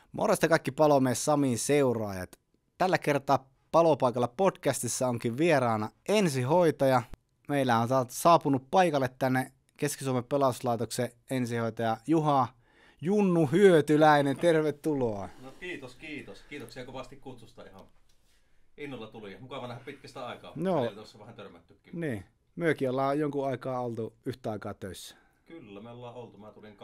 Morjesta kaikki Palomies Samin seuraajat. Tällä kertaa Palopaikalla podcastissa onkin vieraana ensihoitaja. Meillä on saapunut paikalle tänne Keski-Suomen pelastuslaitoksen ensihoitaja Juha Junnu Hyötyläinen. Tervetuloa. No kiitos. Kiitoksia kovasti kutsusta, ihan innolla tuli. Mukava nähdä pitkästä aikaa. No, tuossa vähän törmättykin. niin. Myökin ollaan jonkun aikaa oltu yhtä aikaa töissä. Kyllä, me ollaan oltu. Mä tulin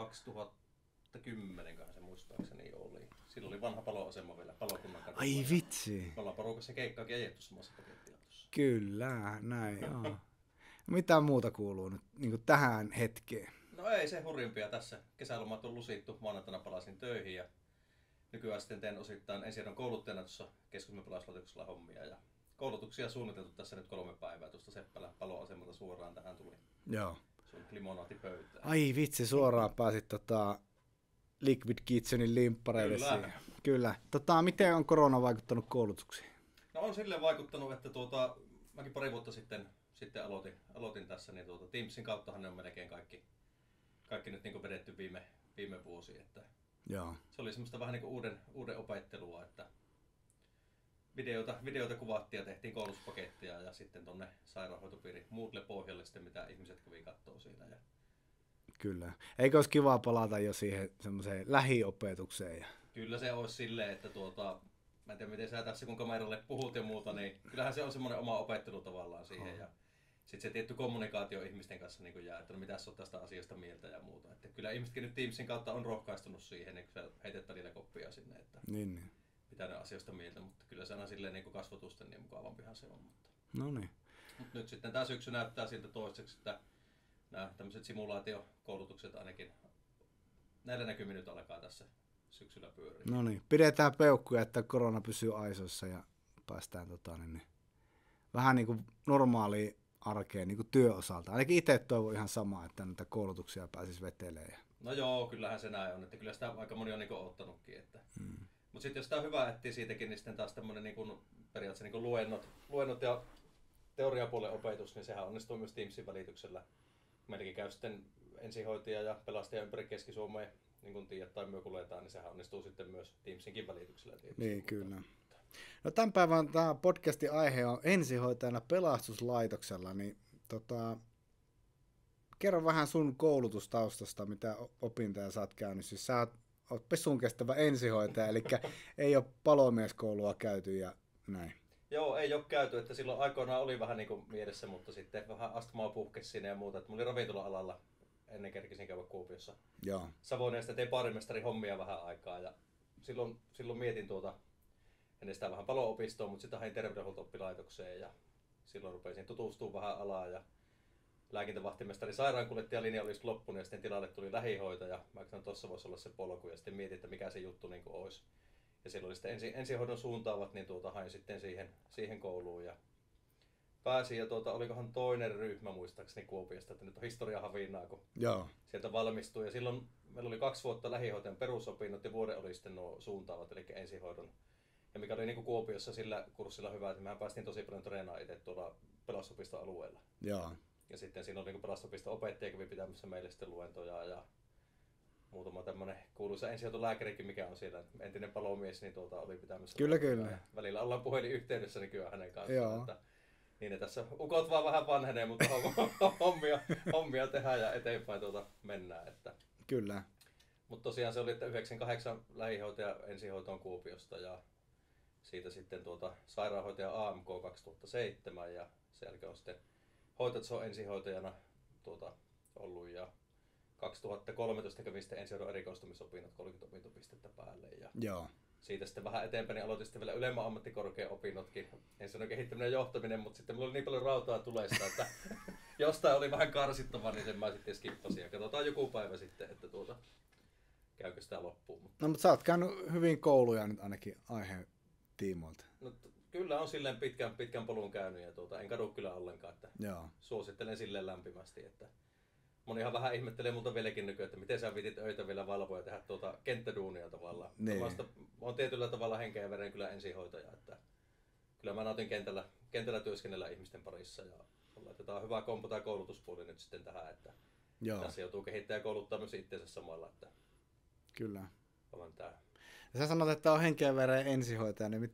2010 kanssa muistaakseni oli. Silloin oli vanha paloasema vielä, palokunnan kadulla. Ai vitsi. Me ollaan porukassa keikkaakin ajettu samassa pakettia tuossa. Kyllä, näin joo. Mitä muuta kuuluu nyt niin tähän hetkeen? No ei se hurjimpia tässä. Kesälomat on lusittu, maanantaina palasin töihin ja nykyään sitten teen osittain ensihoidon kouluttajana tuossa Keski-Suomen pelastuslaitoksella hommia. Ja koulutuksia suunniteltu tässä nyt 3 päivää tuosta Seppälän paloasemalta suoraan tähän tuli. Joo. Sun limonaatipöytään. Ai vitsi, suoraan pääsit Liquid Kitchenin limppareille siihen. Kyllä. Miten on korona vaikuttanut koulutuksiin? No on silleen vaikuttanut, että mäkin pari vuotta sitten aloitin tässä, niin Teamsin kauttahan ne on melkein kaikki nyt niin vedetty viime vuosi. Että Joo. se oli semmoista vähän niin kuin uuden opettelua, että videoita kuvattiin ja tehtiin koulutuspakettia ja sitten tonne sairaanhoitopiiri Moodle-pohjalle sitten, mitä ihmiset kävi kattoo siinä. Ja Kyllä. Eikö olisi kiva palata jo siihen semmoiseen lähiopetukseen? kyllä se olisi silleen, että mä en tiedä miten sä tässä kun kameralle puhut ja muuta, niin kyllähän se on semmoinen oma opettelu tavallaan siihen. Ja sitten se tietty kommunikaatio ihmisten kanssa niin jää, että no mitä sä oot tästä asiasta mieltä ja muuta. Että kyllä ihmisetkin nyt Teamsin kautta on rohkaistunut siihen, niin kun sä heität välillä koppia sinne, että niin. mitä ne asioista mieltä, mutta kyllä se aina silleen niin kasvotusten niin mukavampihan se on. No niin. Mutta nyt sitten tämä syksy näyttää siltä toiseksi, että nämä tämmöiset simulaatiokoulutukset ainakin näillä näkymin nyt alkaa tässä syksyllä pyöriä. No niin. Pidetään peukkuja, että korona pysyy aisoissa ja päästään vähän niin kuin normaaliin arkeen niin kuin työosalta. Ainakin itse toivon ihan samaa, että näitä koulutuksia pääsisi vetelemään. No joo, kyllähän se näin on, että kyllä sitä aika moni on niin odottanutkin. Mutta sitten jos sitä on hyvä etsiä siitäkin, niin sitten taas tämmöinen niin periaatteessa niin luennot ja teoriapuolen opetus, niin sehän onnistuu myös Teamsin välityksellä. Meilläkin käy sitten ensihoitaja ja pelastaja ympäri Keski-Suomeen, niin kuin tiedät tai myö kuljetaan, niin sehän onnistuu sitten myös Teamsinkin välityksellä tietysti. Niin, kyllä. No tämän päivän tämä podcastin aihe on ensihoitajana pelastuslaitoksella, niin kerro vähän sun koulutustaustasta, mitä opintoja sä oot käynyt. Siis sä oot pesun kestävä ensihoitaja, eli ei ole palomieskoulua käyty ja näin. Joo, ei ole käyty, että silloin aikoinaan oli vähän niin kuin mielessä, mutta sitten vähän astmaa puhkesi sinne ja muuta. Että mä olin ravintola-alalla ennen kerkisin käydä Kuopiossa. Joo. Savoniasta tein baarimestarin hommia vähän aikaa ja silloin mietin ennen sitä vähän palo-opistoa, mutta sitten hain terveydenhuolto-oppilaitokseen ja silloin rupesin tutustumaan vähän alaan ja lääkintävahtimestari sairaankuljettajalinja olisi loppunut ja sitten tilalle tuli lähihoitaja. Mä ajattelin, tuossa voisi olla se polku ja sitten mietin, että mikä se juttu niin kuin olisi. Ja silloin oli sitten ensihoidon suuntaavat, niin hain sitten siihen kouluun ja pääsin ja olikohan toinen ryhmä muistaakseni Kuopiosta, että nyt on historiahavinaa, kun Joo. sieltä valmistui. Ja silloin meillä oli 2 vuotta lähihoitajan perusopinnot ja vuoden oli sitten nuo suuntaavat, eli ensihoidon. Ja mikä oli niin kuin Kuopiossa sillä kurssilla hyvä, että mehän päästiin tosi paljon treenaamaan itse tuolla pelastusopiston alueella. Joo. Ja sitten siinä oli niin pelastusopiston opettaja kävi pitämässä meille sitten luentoja ja muutama tämmöinen kuuluisa ensihoitolääkärikin, mikä on siellä entinen palomies, niin oli pitämässä. Kyllä. Välillä ollaan puhelinyhteydessä nykyään hänen kanssaan. Joo. Että niin ne tässä ukot vaan vähän vanhenee, mutta hommia tehdään ja eteenpäin mennään. Että. Kyllä. Mutta tosiaan se oli, että 98 lähihoitaja ensihoitoon Kuopiosta ja siitä sitten sairaanhoitaja AMK 2007 ja sen jälkeen on sitten hoitotason ensihoitajana ollut ja 2013 kävin sitten ensihoidon erikoistumisopinnot 30 opintopistettä päälle ja Joo. siitä sitten vähän eteenpäin niin aloitin sitten vielä ylemmän ammattikorkean opinnotkin. Ensihoidon kehittäminen ja johtaminen, mutta sitten mulla oli niin paljon rautaa tulesta, että jostain oli vähän karsittava, niin sen mä sitten skippasin ja katsotaan joku päivä sitten, että käykö sitä loppuun. No mutta sä oot käynyt hyvin kouluja nyt ainakin aiheen tiimoilta. No, kyllä on silleen pitkän polun käynyt ja en kadu kyllä ollenkaan, että Joo. suosittelen silleen lämpimästi, että monihan vähän ihmettelee multa vieläkin nykyään, että miten sä vitit öitä vielä valvoa ja tehdä kenttäduunia tavallaan. Niin. Mä oon tietyllä tavalla henkeä ja veren kyllä ensihoitaja, että kyllä mä nautin kentällä työskennellä ihmisten parissa ja laitetaan hyvä kompo tai koulutuspuoli nyt sitten tähän, että Joo. tässä joutuu kehittämään ja kouluttaa myös itseensä samalla, että Kyllä. olen tää. Ja sä sanot, että on henkeen veren ensihoitaja, niin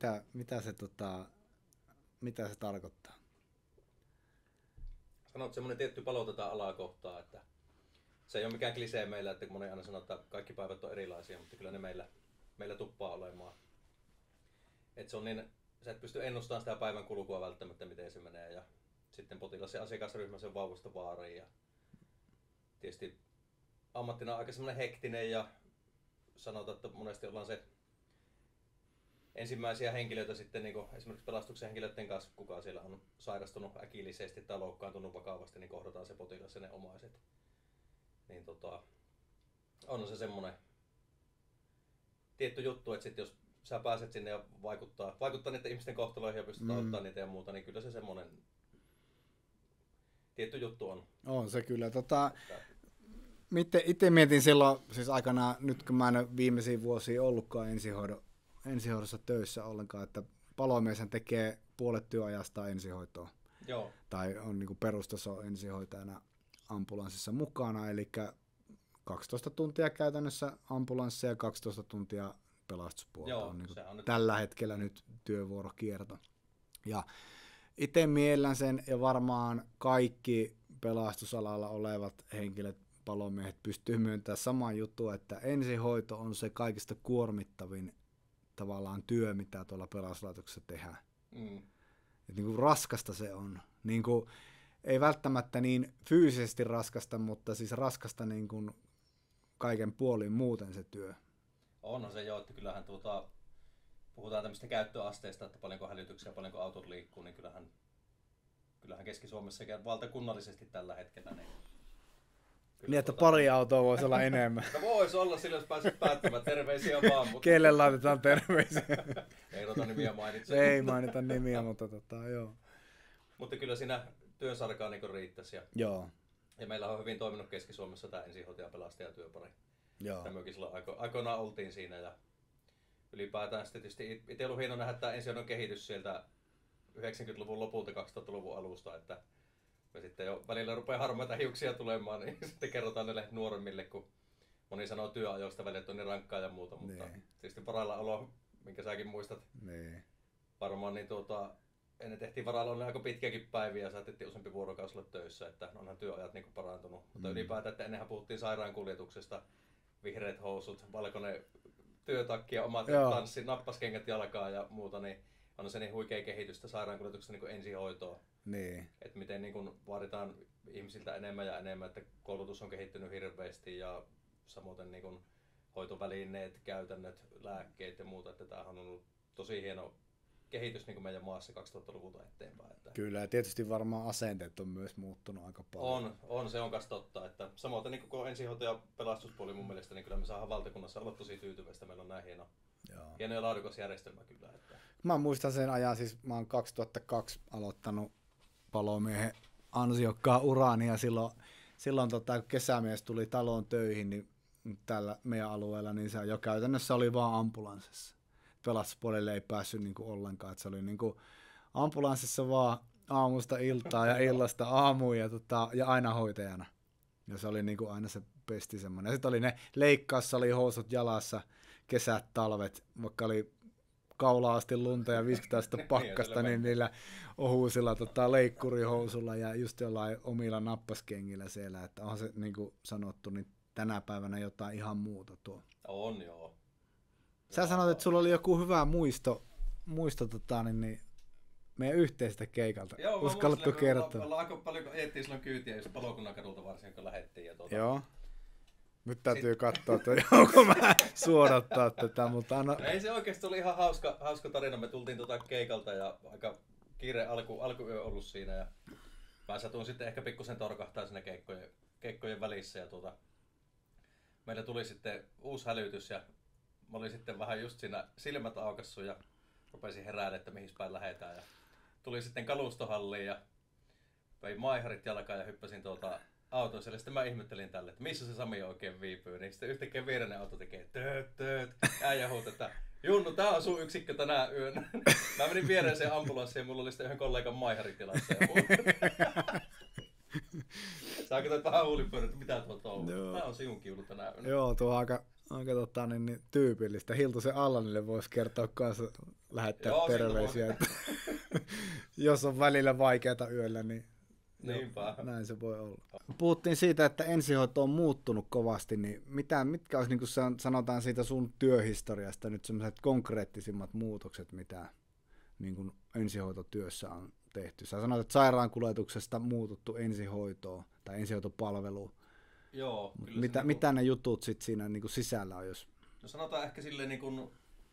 mitä se tarkoittaa? Sanoit, että semmoinen tietty palo tätä alaa kohtaa, että se ei ole mikään klisee meillä, että kun moni aina sanoo, että kaikki päivät on erilaisia, mutta kyllä ne meillä tuppaa olemaan. Että se on niin, sä et pysty ennustamaan sitä päivän kulkua välttämättä, miten se menee. Ja sitten potilas ja asiakasryhmä sen vauvasta vaariin. Ja tietysti ammattina on aika semmoinen hektinen ja sanotaan, että monesti ollaan se ensimmäisiä henkilöitä sitten niin esimerkiksi pelastuksen henkilöiden kanssa, kuka siellä on sairastunut äkillisesti tai loukkaantunut vakavasti, niin kohdataan se potilas ja ne omaiset. Niin on se semmoinen tietty juttu, että sit jos sä pääset sinne ja vaikuttaa niiden ihmisten kohtaloihin ja pystyt auttamaan niitä ja muuta, niin kyllä se semmoinen tietty juttu on. On se kyllä. Itse mietin silloin, siis aikanaan, nyt kun mä en ole viimeisiä vuosia ollutkaan ensihoidossa töissä ollenkaan, että palomieshän tekee puolet työajasta ensihoitoa. Joo. Tai on niin kuin perustaso ensihoitajana ambulanssissa mukana, eli 12 tuntia käytännössä ambulanssia ja 12 tuntia pelastuspuolta on, niin on tällä hetkellä nyt työvuorokierto. Ja itse miellän sen, ja varmaan kaikki pelastusalalla olevat henkilöt, palomiehet pystyy myöntämään samaan juttuun, että ensihoito on se kaikista kuormittavin tavallaan työ, mitä tuolla pelastuslaitoksessa tehdään. Et niin kuin raskasta se on. Niin kuin, ei välttämättä niin fyysisesti raskasta, mutta siis raskasta niin kuin kaiken puolin muuten se työ. Onhan se joo, että kyllähän puhutaan tämmöistä käyttöasteista, että paljonko hälytyksiä, paljonko autot liikkuu, niin kyllähän Keski-Suomessa sekä valtakunnallisesti tällä hetkellä. Niin, että pari autoa voisi olla enemmän. No voisi olla sillä, jos pääset päättämään. Terveisiä vaan. Mutta Kelle laitetaan terveisiä? Ei ruveta nimiä mainitse. Ei mainita nimiä, mutta joo. Mutta kyllä siinä työsarkaa niin riittäisi. Joo. Ja meillä on hyvin toiminut Keski-Suomessa tämä ensihoitaja, pelastaja työpari. Joo. Tämmöinkin silloin aikoinaan oltiin siinä. Ja ylipäätään sitten tietysti itse ollut hieno nähdä tämä ensihoidon kehitys sieltä 90-luvun lopulta 2000-luvun alusta. Että me sitten jo välillä rupeaa harmaita hiuksia tulemaan, niin sitten kerrotaan niille nuoremmille, kun moni sanoo työajoista välillä, että on niin rankkaa ja muuta. Mutta tietysti varallaolo, minkä säkin muistat varmaan, niin ennen tehtiin varallaolo aika pitkiäkin päiviä ja saatettiin useampi vuorokausi olla töissä, että onhan työajat niin kuin parantunut. Mutta ylipäätään, että ennenhän puhuttiin sairaankuljetuksesta, vihreät housut, valkoinen työtakki ja omat tanssi, nappaskengät jalkaa ja muuta, niin on se niin huikea kehitystä sairaankuljetuksesta niin ensihoitoa. Niin. Että miten niin kun vaaditaan ihmisiltä enemmän ja enemmän, että koulutus on kehittynyt hirveästi ja samoin niin kun hoitovälineet, käytännöt, lääkkeet ja muuta. Että tämähän on ollut tosi hieno kehitys niin kuin meidän maassa 2000-luvulta eteenpäin. Että kyllä, ja tietysti varmaan asenteet on myös muuttunut aika paljon. Se on myös totta. Että samoin niin koko ensihoito- ja pelastuspuoli mun mielestä, niin kyllä me saadaan valtakunnassa olla tosi tyytyväistä. Meillä on näin hieno ja laadukas järjestelmä kyllä. Että mä muistan sen ajan, siis mä oon 2002 aloittanut palomiehen ansiokkaan urani, ja silloin kun kesämies tuli taloon töihin, niin tällä meidän alueella, niin se jo käytännössä oli vaan ambulanssissa. Pelastuspuolelle ei päässyt niin kuin ollenkaan, että se oli niin kuin ambulanssissa vaan aamusta iltaa ja illasta aamuun ja aina hoitajana. Ja se oli niin kuin aina se pesti semmoinen. Ja sitten oli ne leikkausalihousut jalassa, kesät, talvet, vaikka oli kaulaa asti lunta ja 50 astetta pakkasta, niin niillä ohuisilla leikkurihousulla ja just jollain omilla nappaskengillä siellä, että on se niin kuin sanottu, niin tänä päivänä jotain ihan muuta tuo. On joo. Sä sanoit, että sulla oli joku hyvä muisto niin meidän yhteisestä keikalta. Joo, uskallatko kertoa? Me ollaan aika paljon, kun ajettiin silloin kyytiä, just Palokunnan kadulta varsinkin, kun lähdettiin. Ja Joo. Nyt täytyy katsoa, että joku mä suodattaa tätä, mutta anna. Ei se oikeasti oli ihan hauska tarina. Me tultiin keikalta ja aika kiire alkuyö ollut siinä. Ja mä satuin sitten ehkä pikkusen torkahtaa siinä keikkojen välissä. Ja meillä tuli sitten uusi hälytys ja mä olin sitten vähän just siinä silmät aukassu ja rupesin heräämään, että mihin päin lähdetään. Ja tuli sitten kalustohalliin ja vein maiharit jalkaan ja hyppäsin autoon siellä. Sitten mä ihmettelin tälle, että missä se Sami oikein viipyy. Niin sitten yhtäkkiä viereinen auto tekee tööt. Äijä huutaa, että Junnu, tää on sun yksikkö tänä yönä. Mä menin viereiseen ambulanssiin ja mulla oli sitten yhden kollegan maiharit-tilassa. Sä katsoit vähän huulipyörä, että mitä tuo touhu. Tää on sinun kiulu tänä yönä. Joo, tuo on aika tyypillistä. Hiltusen Allanille voisi kertoa kanssa, lähettää Joo, terveisiä. Että jos on välillä vaikeata yöllä, niin niinpä. Näin se voi olla. Puhuttiin siitä, että ensihoito on muuttunut kovasti, niin mitkä olisi, niin kuin sanotaan siitä sun työhistoriasta, nyt sellaiset konkreettisimmat muutokset, mitä niin kuin ensihoitotyössä on tehty? Sä sanoit, että sairaankuljetuksesta muututtu ensihoitoon tai ensihoitopalveluun. Joo, kyllä mitä ne jutut sit siinä niin kuin sisällä on? Jos... No sanotaan ehkä silleen, niin kuin,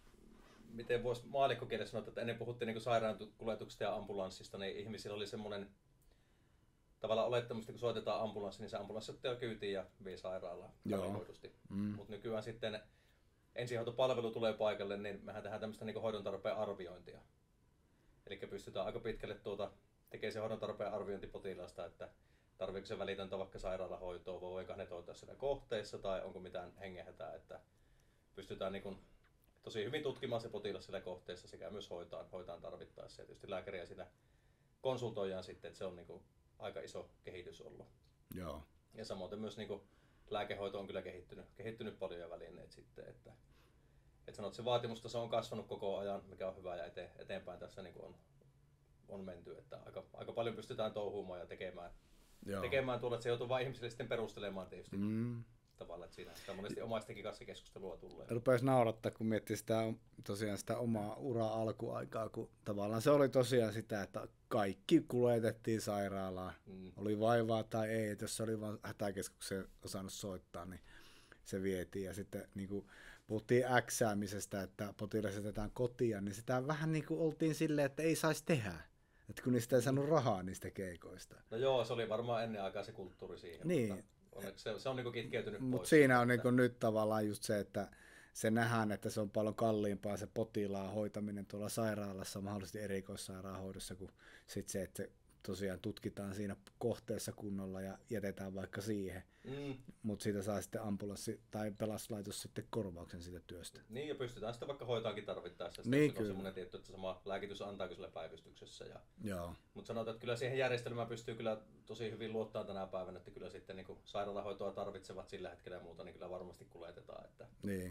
miten voisi maallikkokielessä sanoa, että ennen puhuttiin niin kuin sairaankuljetuksesta ja ambulanssista, niin ihmisillä oli semmoinen tavallaan olettamus, kun soitetaan ambulanssi, niin se ambulanssi ottaa kyytiin ja vie sairaalaan valikoidusti. Mutta nykyään sitten ensihoitopalvelu tulee paikalle, niin mehän tehdään tämmöistä niin kuin hoidon tarpeen arviointia. Eli pystytään aika pitkälle tekemään se hoidon tarpeen arviointi potilaasta, että tarviiko se välitöntä vaikka sairaalahoitoa, vai voiko ne hoitaa siellä kohteessa, tai onko mitään hengenhätää, että pystytään niin kuin tosi hyvin tutkimaan se potilas siellä kohteessa sekä myös hoitaan tarvittaessa. Ja tietysti lääkäriä siinä konsultoidaan sitten, että se on niin kuin aika iso kehitys ollut. Joo. Ja samoin myös niin kuin lääkehoito on kyllä kehittynyt paljon ja välineet sitten, että sanot, se vaatimustaso on kasvanut koko ajan, mikä on hyvä ja eteenpäin tässä niin kuin on menty, että aika paljon pystytään touhuumaan ja tekemään tuolla, että se joutuu vain ihmisille sitten perustelemaan tietysti tavallaan, että siinä sitä monesti omaistenkin kanssa keskustelua tulee. Rupesi naurattaa, kun miettii sitä omaa uraa alkuaikaa, kun tavallaan se oli tosiaan sitä, että kaikki kuljetettiin sairaalaan, oli vaivaa tai ei, että jos se oli vain hätäkeskukseen osannut soittaa, niin se vietiin ja sitten niin kuin puhuttiin äksäämisestä, että potilas jätetään kotiin, niin sitä vähän niin kuin oltiin silleen, että ei saisi tehdä. Että kun niistä ei saanut rahaa niistä keikoista. No joo, se oli varmaan ennen aikaa se kulttuuri siihen, niin. Mutta onneksi se on niin kitkeytynyt pois. Mutta siinä on niin nyt tavallaan just se, että se nähdään, että se on paljon kalliimpaa se potilaan hoitaminen tuolla sairaalassa, mahdollisesti erikoissairaanhoidossa, kuin sit se, että se tosiaan tutkitaan siinä kohteessa kunnolla ja jätetään vaikka siihen. Mutta siitä saa sitten ambulanssi tai pelastuslaitos sitten korvauksen siitä työstä. Niin, ja pystytään sitten vaikka hoitaankin tarvittaessa. Niin, on semmoinen tietty, että sama lääkitys antaako sille päivystyksessä. Joo. Mutta sanotaan, että kyllä siihen järjestelmään pystyy kyllä tosi hyvin luottamaan tänä päivänä, että kyllä sitten niin sairaalahoitoa tarvitsevat sillä hetkellä ja muuta, niin kyllä varmasti kuljetetaan. Että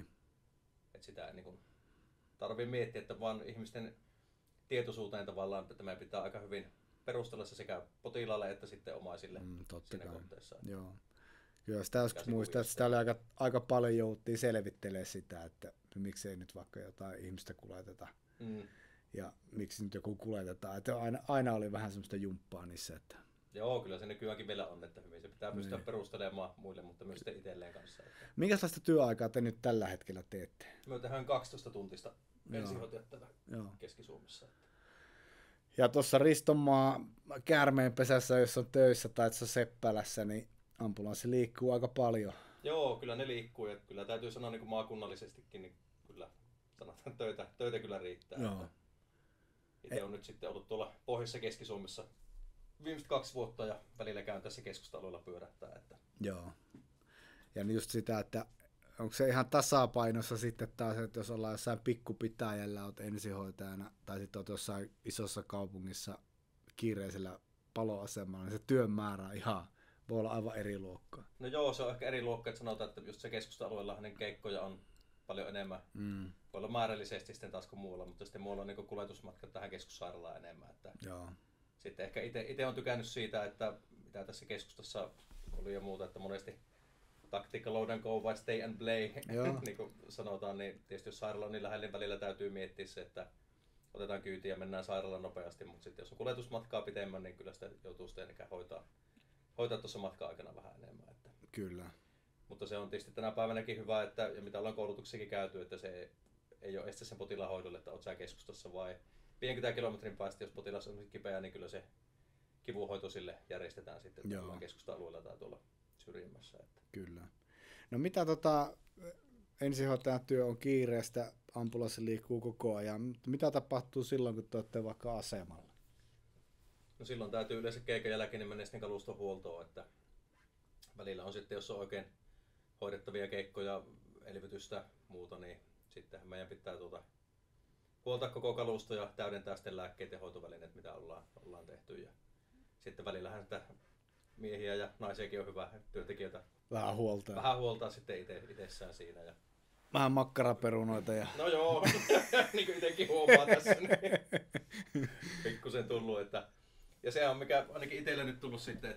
sitä ei niin tarvitse miettiä, että vaan ihmisten tietoisuuteen tavallaan, että meidän pitää aika hyvin perustella se sekä potilaalle että sitten omaisille siinä kohteessa. Joo. Kyllä sitä muistaa, että sitä oli aika paljon jouttiin selvittelemään sitä, että miksei nyt vaikka jotain ihmistä kuljeteta ja miksi nyt joku kuljetetaan. Että aina oli vähän semmoista jumppaa niissä. Että... Joo, kyllä se nykyäänkin vielä on, että hyvin se pitää pystyä perustelemaan muille, mutta myös sitten itselleen kanssa. Että... Minkälaista työaikaa te nyt tällä hetkellä teette? Me tehdään 12 tuntista ensihoitajat tätä Keski-Suomessa. Ja tuossa Ristonmaa käärmeenpesässä, jos on töissä tai Seppälässä, niin ambulanssi liikkuu aika paljon. Joo, kyllä ne liikkuu ja kyllä täytyy sanoa niin kuin maakunnallisestikin, niin kyllä sanotaan töitä kyllä riittää. Itse on nyt sitten ollut tuolla Pohjoisessa Keski-Suomessa viimeiset 2 vuotta ja välillä käyn tässä keskusta-alueella pyörähtää. Että... Joo. Ja just sitä, että onko se ihan tasapainossa sitten taas, että jos ollaan jossain pikkupitäjällä, olet ensihoitajana tai sitten olet jossain isossa kaupungissa kiireisellä paloasemalla, niin se työn määrä ihan voi olla aivan eri luokkaa. No joo, se on ehkä eri luokkaa, että sanotaan, että just se keskusta-alueella hänen keikkoja on paljon enemmän. Voi olla määrällisesti sitten taas kuin muualla, mutta sitten muualla on niin kuljetusmatkat tähän keskussairaalaan enemmän. Että joo. Sitten ehkä itse on tykännyt siitä, että mitä tässä keskustassa oli ja muuta, että monesti tactical load and go vai stay and play, niin kuin sanotaan, niin tietysti jos sairaala on niin lähellä, niin välillä täytyy miettiä se, että otetaan kyytiä ja mennään sairaalaan nopeasti, mutta sitten jos on kuljetusmatkaa pitemmän, niin kyllä sitä joutuu sitten hoitaa tuossa matkan-aikana vähän enemmän. Että. Kyllä. Mutta se on tietysti tänä päivänäkin hyvä, että, ja mitä ollaan koulutuksessakin käyty, että se ei ole este sen potilaan hoidolle, että olet sä keskustassa vai 50 kilometrin päästä, jos potilas on kipeä, niin kyllä se kivunhoito sille järjestetään sitten tuolla keskusta-alueella tai tuolla syrjimmässä. Että. Kyllä. No mitä ensihoitajan työ on kiireestä, ambulanssi liikkuu koko ajan. Mitä tapahtuu silloin, kun te olette vaikka asemalla? No silloin täytyy yleensä keikan jälkeen niin mennä sitten kaluston huoltoon, että välillä on sitten, jos on oikein hoidettavia keikkoja, elvytystä, muuta, niin sitten meidän pitää huoltaa koko kalusto ja täydentää sitten lääkkeet ja hoitovälineet, mitä ollaan tehty. Ja sitten välillähän sitä miehiä ja naisiakin on hyvä työntekijöitä. Vähän huoltaa. Vähän huoltaa sitten itsessään siinä. Ja Vähän makkaraperunoita ja... No joo, niin kuin itsekin huomaa tässä, niin pikkusen tullut, että... Ja se on mikä ainakin itselle nyt tullut sitten,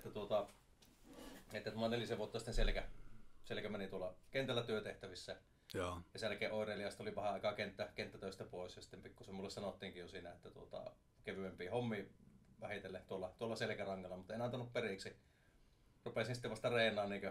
että mä oon 4 vuotta sitten selkä meni tuolla kentällä työtehtävissä. Joo. Ja sen jälkeen oireilijasta oli vähän aikaa kenttätöistä pois ja sitten pikkusen mulle sanottiinkin jo siinä, että kevyempiä hommia vähitellen tuolla selkärangalla, mutta en antanut periksi. Rupesin sitten vasta reenaan niin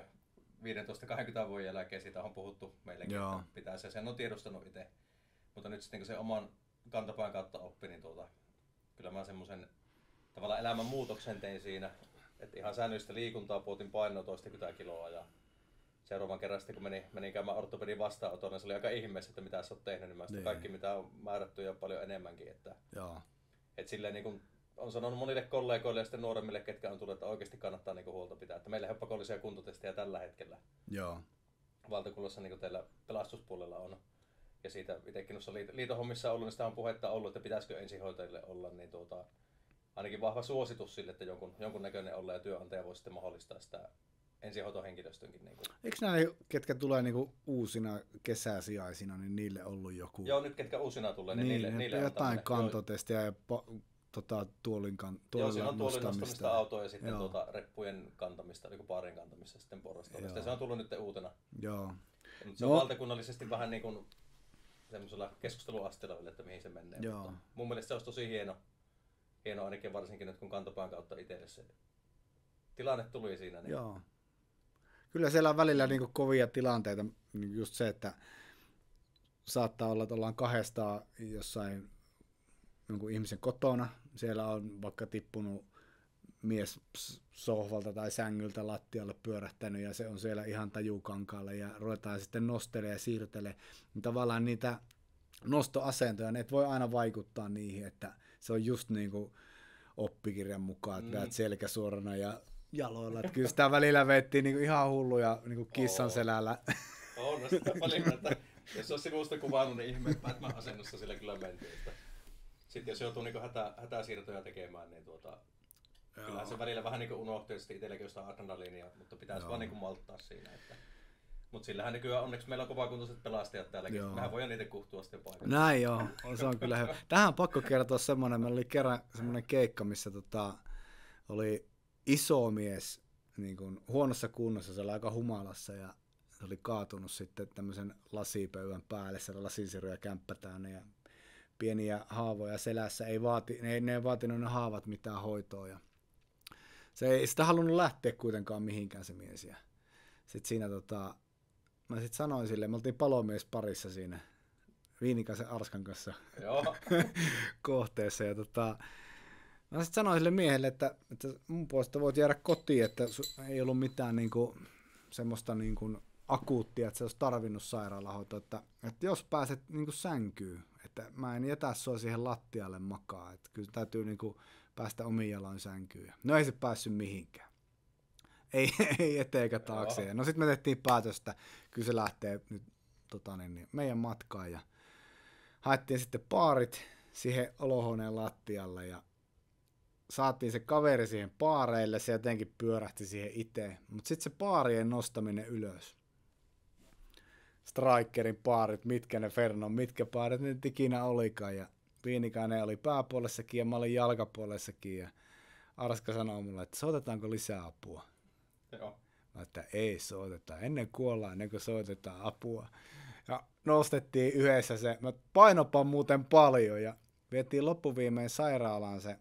15-20 vuoden jälkeen, siitä on puhuttu meillekin, että pitää sen on tiedostanut itse. Mutta nyt sitten kun se oman kantapään kautta oppi, niin kyllä mä semmoisen tavallaan elämän muutoksen tein siinä, että ihan säännöllistä liikuntaa, puotin painoa 20 kiloa ja seuraavan kerran sitten kun menin käymään ortopedin vastaanotoon, niin se oli aika ihmeessä, että mitä sä oot tehnyt, niin mä sitten kaikki mitä on määrätty ja paljon enemmänkin. Että silleen niin kuin on sanonut monille kollegoille ja sitten nuoremmille, ketkä on tullut, että oikeasti kannattaa niin kuin huolta pitää. Että meillä on pakollisia kuntotestejä tällä hetkellä. Valtakunnassa niin kuin teillä pelastuspuolella on. Ja siitä itsekin noissa liitohommissa ollut, niin sitä on puhetta ollut, että pitäisikö ensihoitajille olla, niin ainakin vahva suositus sille, että jonkun näköinen olla ja työnantaja voi sitten mahdollistaa sitä ensihoitohenkilöstönkin. Niin eikö nämä, ketkä tulee niinku uusina kesäsijaisina, niin niille ollut joku? Joo, nyt ketkä uusina tulee, niin niille on jotain kantotestiä ja tuolin joo, siinä on tuolin nostamista autoa ja sitten reppujen kantamista, niin kuin baarin kantamista sitten porrastollista. Se on tullut nyt uutena. Joo. Mutta se on valtakunnallisesti vähän niin kuin semmoisella keskusteluasteella, että mihin se menee. Mutta mun mielestä se olisi tosi hieno ainakin varsinkin nyt kun kantapään kautta itselle se tilanne tuli siinä. Niin... Joo. Kyllä siellä on välillä niin kuin kovia tilanteita, niin just se, että saattaa olla, että ollaan 2 jossain jonkun ihmisen kotona, siellä on vaikka tippunut mies sohvalta tai sängyltä lattialle pyörähtänyt ja se on siellä ihan tajukankaalle ja ruvetaan sitten nostelemaan ja siirtelemään. Niin tavallaan niitä nostoasentoja, ne et voi aina vaikuttaa niihin, että se on just niin kuin oppikirjan mukaan, että väät selkä suorana ja jaloilla. Että kyllä sitä välillä vettiin niin kuin ihan hulluja niin kuin kissan selällä. On sitä paljon, että jos olisi sinusta kuvannut, niin ihme Batman-asennossa sillä kyllä mentiin. Sitten jos joutuu niin hätäsiirtoja tekemään, niin kyllähän se välillä vähän niin unohtuu, että itselläkin jostain adrenaliinia, mutta pitäisi vaan niin malttaa siinä. Mutta sillähän nykyään onneksi meillä on kovakuntoiset pelastajat täälläkin. Mehän voidaan niitä kuhtua sitten paikalla. Näin joo, se on kyllä hyvä. Tähän on pakko kertoa semmoinen, meillä oli kerran semmoinen keikka, missä oli iso mies niin kuin huonossa kunnossa, se oli aika humalassa ja se oli kaatunut sitten tämmöisen lasipöydän päälle, siellä lasisiruja kämppä täynnä ja pieniä haavoja selässä, ne ei vaatinut ne haavat mitään hoitoa ja se ei sitä halunnut lähteä kuitenkaan mihinkään se mies ja sitten siinä mä sitten sanoin sille, me oltiin palomies parissa siinä Viinikaisen Arskan kanssa kohteessa ja mä sitten sanoin sille miehelle, että mun puolesta voit jäädä kotiin, että ei ollut mitään niinku semmoista niinku akuuttia, että se olisi tarvinnut sairaalahoitoa, että jos pääset niinku sänkyyn, että mä en jätä sua siihen lattialle makaa, että kyllä täytyy niinku päästä omiin jaloin sänkyyn. No ei se päässyt mihinkään. Ei eteen eikä taakse. No sitten me tehtiin päätöstä, kyllä se lähtee nyt meidän matkaan ja haettiin sitten paarit siihen olohuoneen lattialle ja saatiin se kaveri siihen paareille, se jotenkin pyörähti siihen itse, mutta sitten se paarien nostaminen ylös. Strikerin paarit, mitkä paarit ne ikinä olikaan ja Viinikainen oli pääpuolessakin ja mä olin jalkapuolessakin ja Arska sanoi mulle, että soitetaanko lisää apua. Joo. Mä että ei soiteta, ennen kuollaan, ennen kuin soitetaan apua. Ja nostettiin yhdessä se, mä painopan muuten paljon ja vietiin loppuviimein sairaalaan se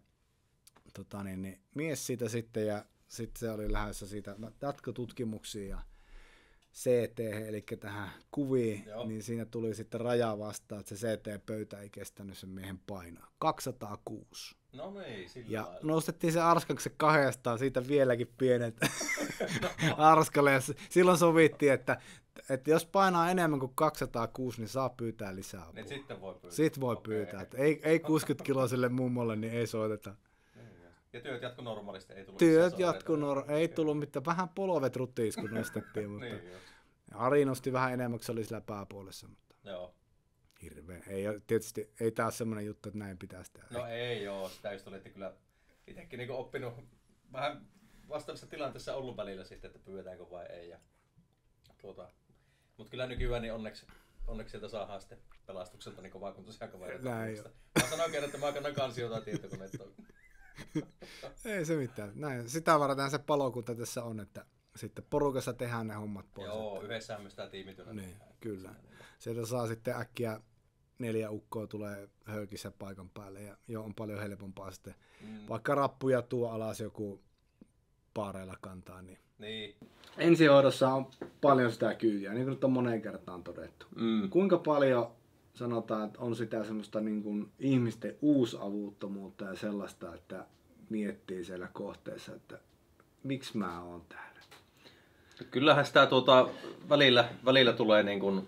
mies siitä sitten ja sitten se oli lähdössä siitä jatkotutkimuksiin ja CT, eli tähän kuviin, niin siinä tuli sitten raja vastaan, että se CT-pöytä ei kestänyt sen miehen painoa. 206. No ei, sillä ja lailla. nostettiin se Arskaksi 200, siitä vieläkin pienet Arskalle. Ja silloin sovittiin, että jos painaa enemmän kuin 206, niin saa pyytää lisää apua. Niin sitten voi pyytää. Sitten voi pyytää. Että ei 60 kiloiselle mummolle, niin ei soiteta. Ja työt jatku normaalisti, ei tullut työt jatku ei tullut mitään, vähän polvet ruttiis kun nostettiin, mutta niin, Ari nosti vähän enemmän, kun se oli sillä pääpuolessa, mutta joo. Hirveä. Tietysti ei taas semmoinen juttu, että näin pitäisi tehdä. No ei joo, sitä just oli, että kyllä itsekin niinku oppinut vähän vastaavassa tilanteessa ollut välillä sitten, että pyydetäänkö vai ei. Mutta kyllä nykyään niin onneksi sieltä saadaan sitten pelastukselta niin kovakuntoisia kavereita. Näin jo. Mä sanoin kerran, että mä kannan kansiota ja tietokoneetta. Ei se mitään. Näin. Sitä varten se palokunta tässä on, että sitten porukassa tehdään ne hommat pois. Joo, yhdessähän me sitä tiimityötä niin, tehdään. kyllä. Sieltä saa sitten äkkiä 4 ukkoa tulee höykissä paikan päälle ja jo on paljon helpompaa sitten. Vaikka rappuja tuo alas joku paareilla kantaa. Niin. Ensihoidossa on paljon sitä kyytiä, niin kuin nyt on moneen kertaan todettu. Kuinka paljon sanotaan, että on sitä semmoista niin kuin ihmisten uusavuttomuutta ja sellaista, että miettii siellä kohteessa, että miksi mä oon täällä? Kyllähän sitä välillä tulee niin kuin,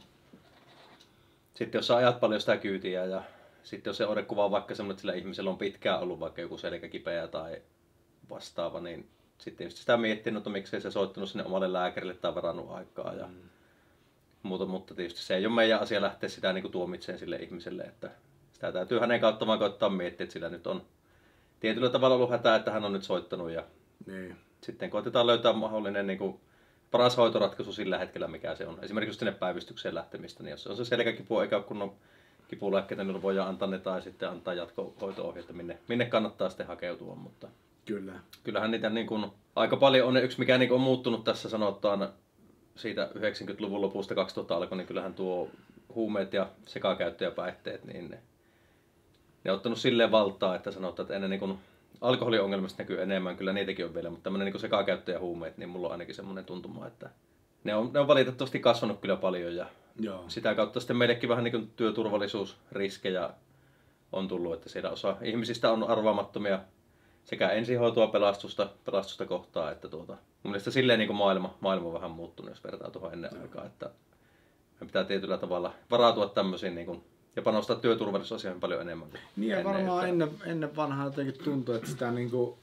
sitten jos sä ajat paljon sitä kyytiä ja sitten jos se oirekuva on vaikka semmoinen, että sillä ihmisellä on pitkään ollut vaikka joku selkäkipeä tai vastaava, niin sitten sitä miettinyt, että miksei se soittanut sinne omalle lääkärille tai varannut aikaa ja muuta, mutta tietysti se ei ole meidän asia lähteä sitä niin kuin tuomitseen sille ihmiselle, että sitä täytyy hänen kautta vaan koittaa miettiä, että sillä nyt on tietyllä tavalla ollut hätä, että hän on nyt soittanut ja sitten koitetaan löytää mahdollinen niin kuin paras hoitoratkaisu sillä hetkellä, mikä se on. Esimerkiksi sinne päivystykseen lähtemistä, niin jos se on se selkäkipu eikä ole kunnon kipulääkkeitä, niin voidaan antaa ne tai sitten antaa jatkohoito-ohjeita, minne kannattaa sitten hakeutua. Mutta kyllähän niitä niin kuin, aika paljon on yksi, mikä niin kuin on muuttunut tässä sanotaan siitä 90-luvun lopusta 2000 alkoi, niin kyllähän tuo huumeet ja sekakäyttö ja päihteet, niin ne on ottanut silleen valtaa, että sanotaan, että ennen niin kuin alkoholiongelmista näkyy enemmän, kyllä niitäkin on vielä, mutta tämmöinen niin sekakäyttö ja huumeet, niin mulla on ainakin semmoinen tuntuma, että ne on valitettavasti kasvanut kyllä paljon ja sitä kautta sitten meillekin vähän niin kuin työturvallisuusriskejä on tullut, että siellä osa ihmisistä on arvaamattomia sekä ensihoitoa pelastusta kohtaan, että mun mielestä silleen niin kuin maailma on vähän muuttunut, jos vertaa tuohon ennen aikaa, että me pitää tietyllä tavalla varautua tämmöisiin niin kuin, ja panostaa työturvallisuusasioihin paljon enemmän. Niin ja varmaan ennen vanhaa jotenkin tuntui, että sitä niinku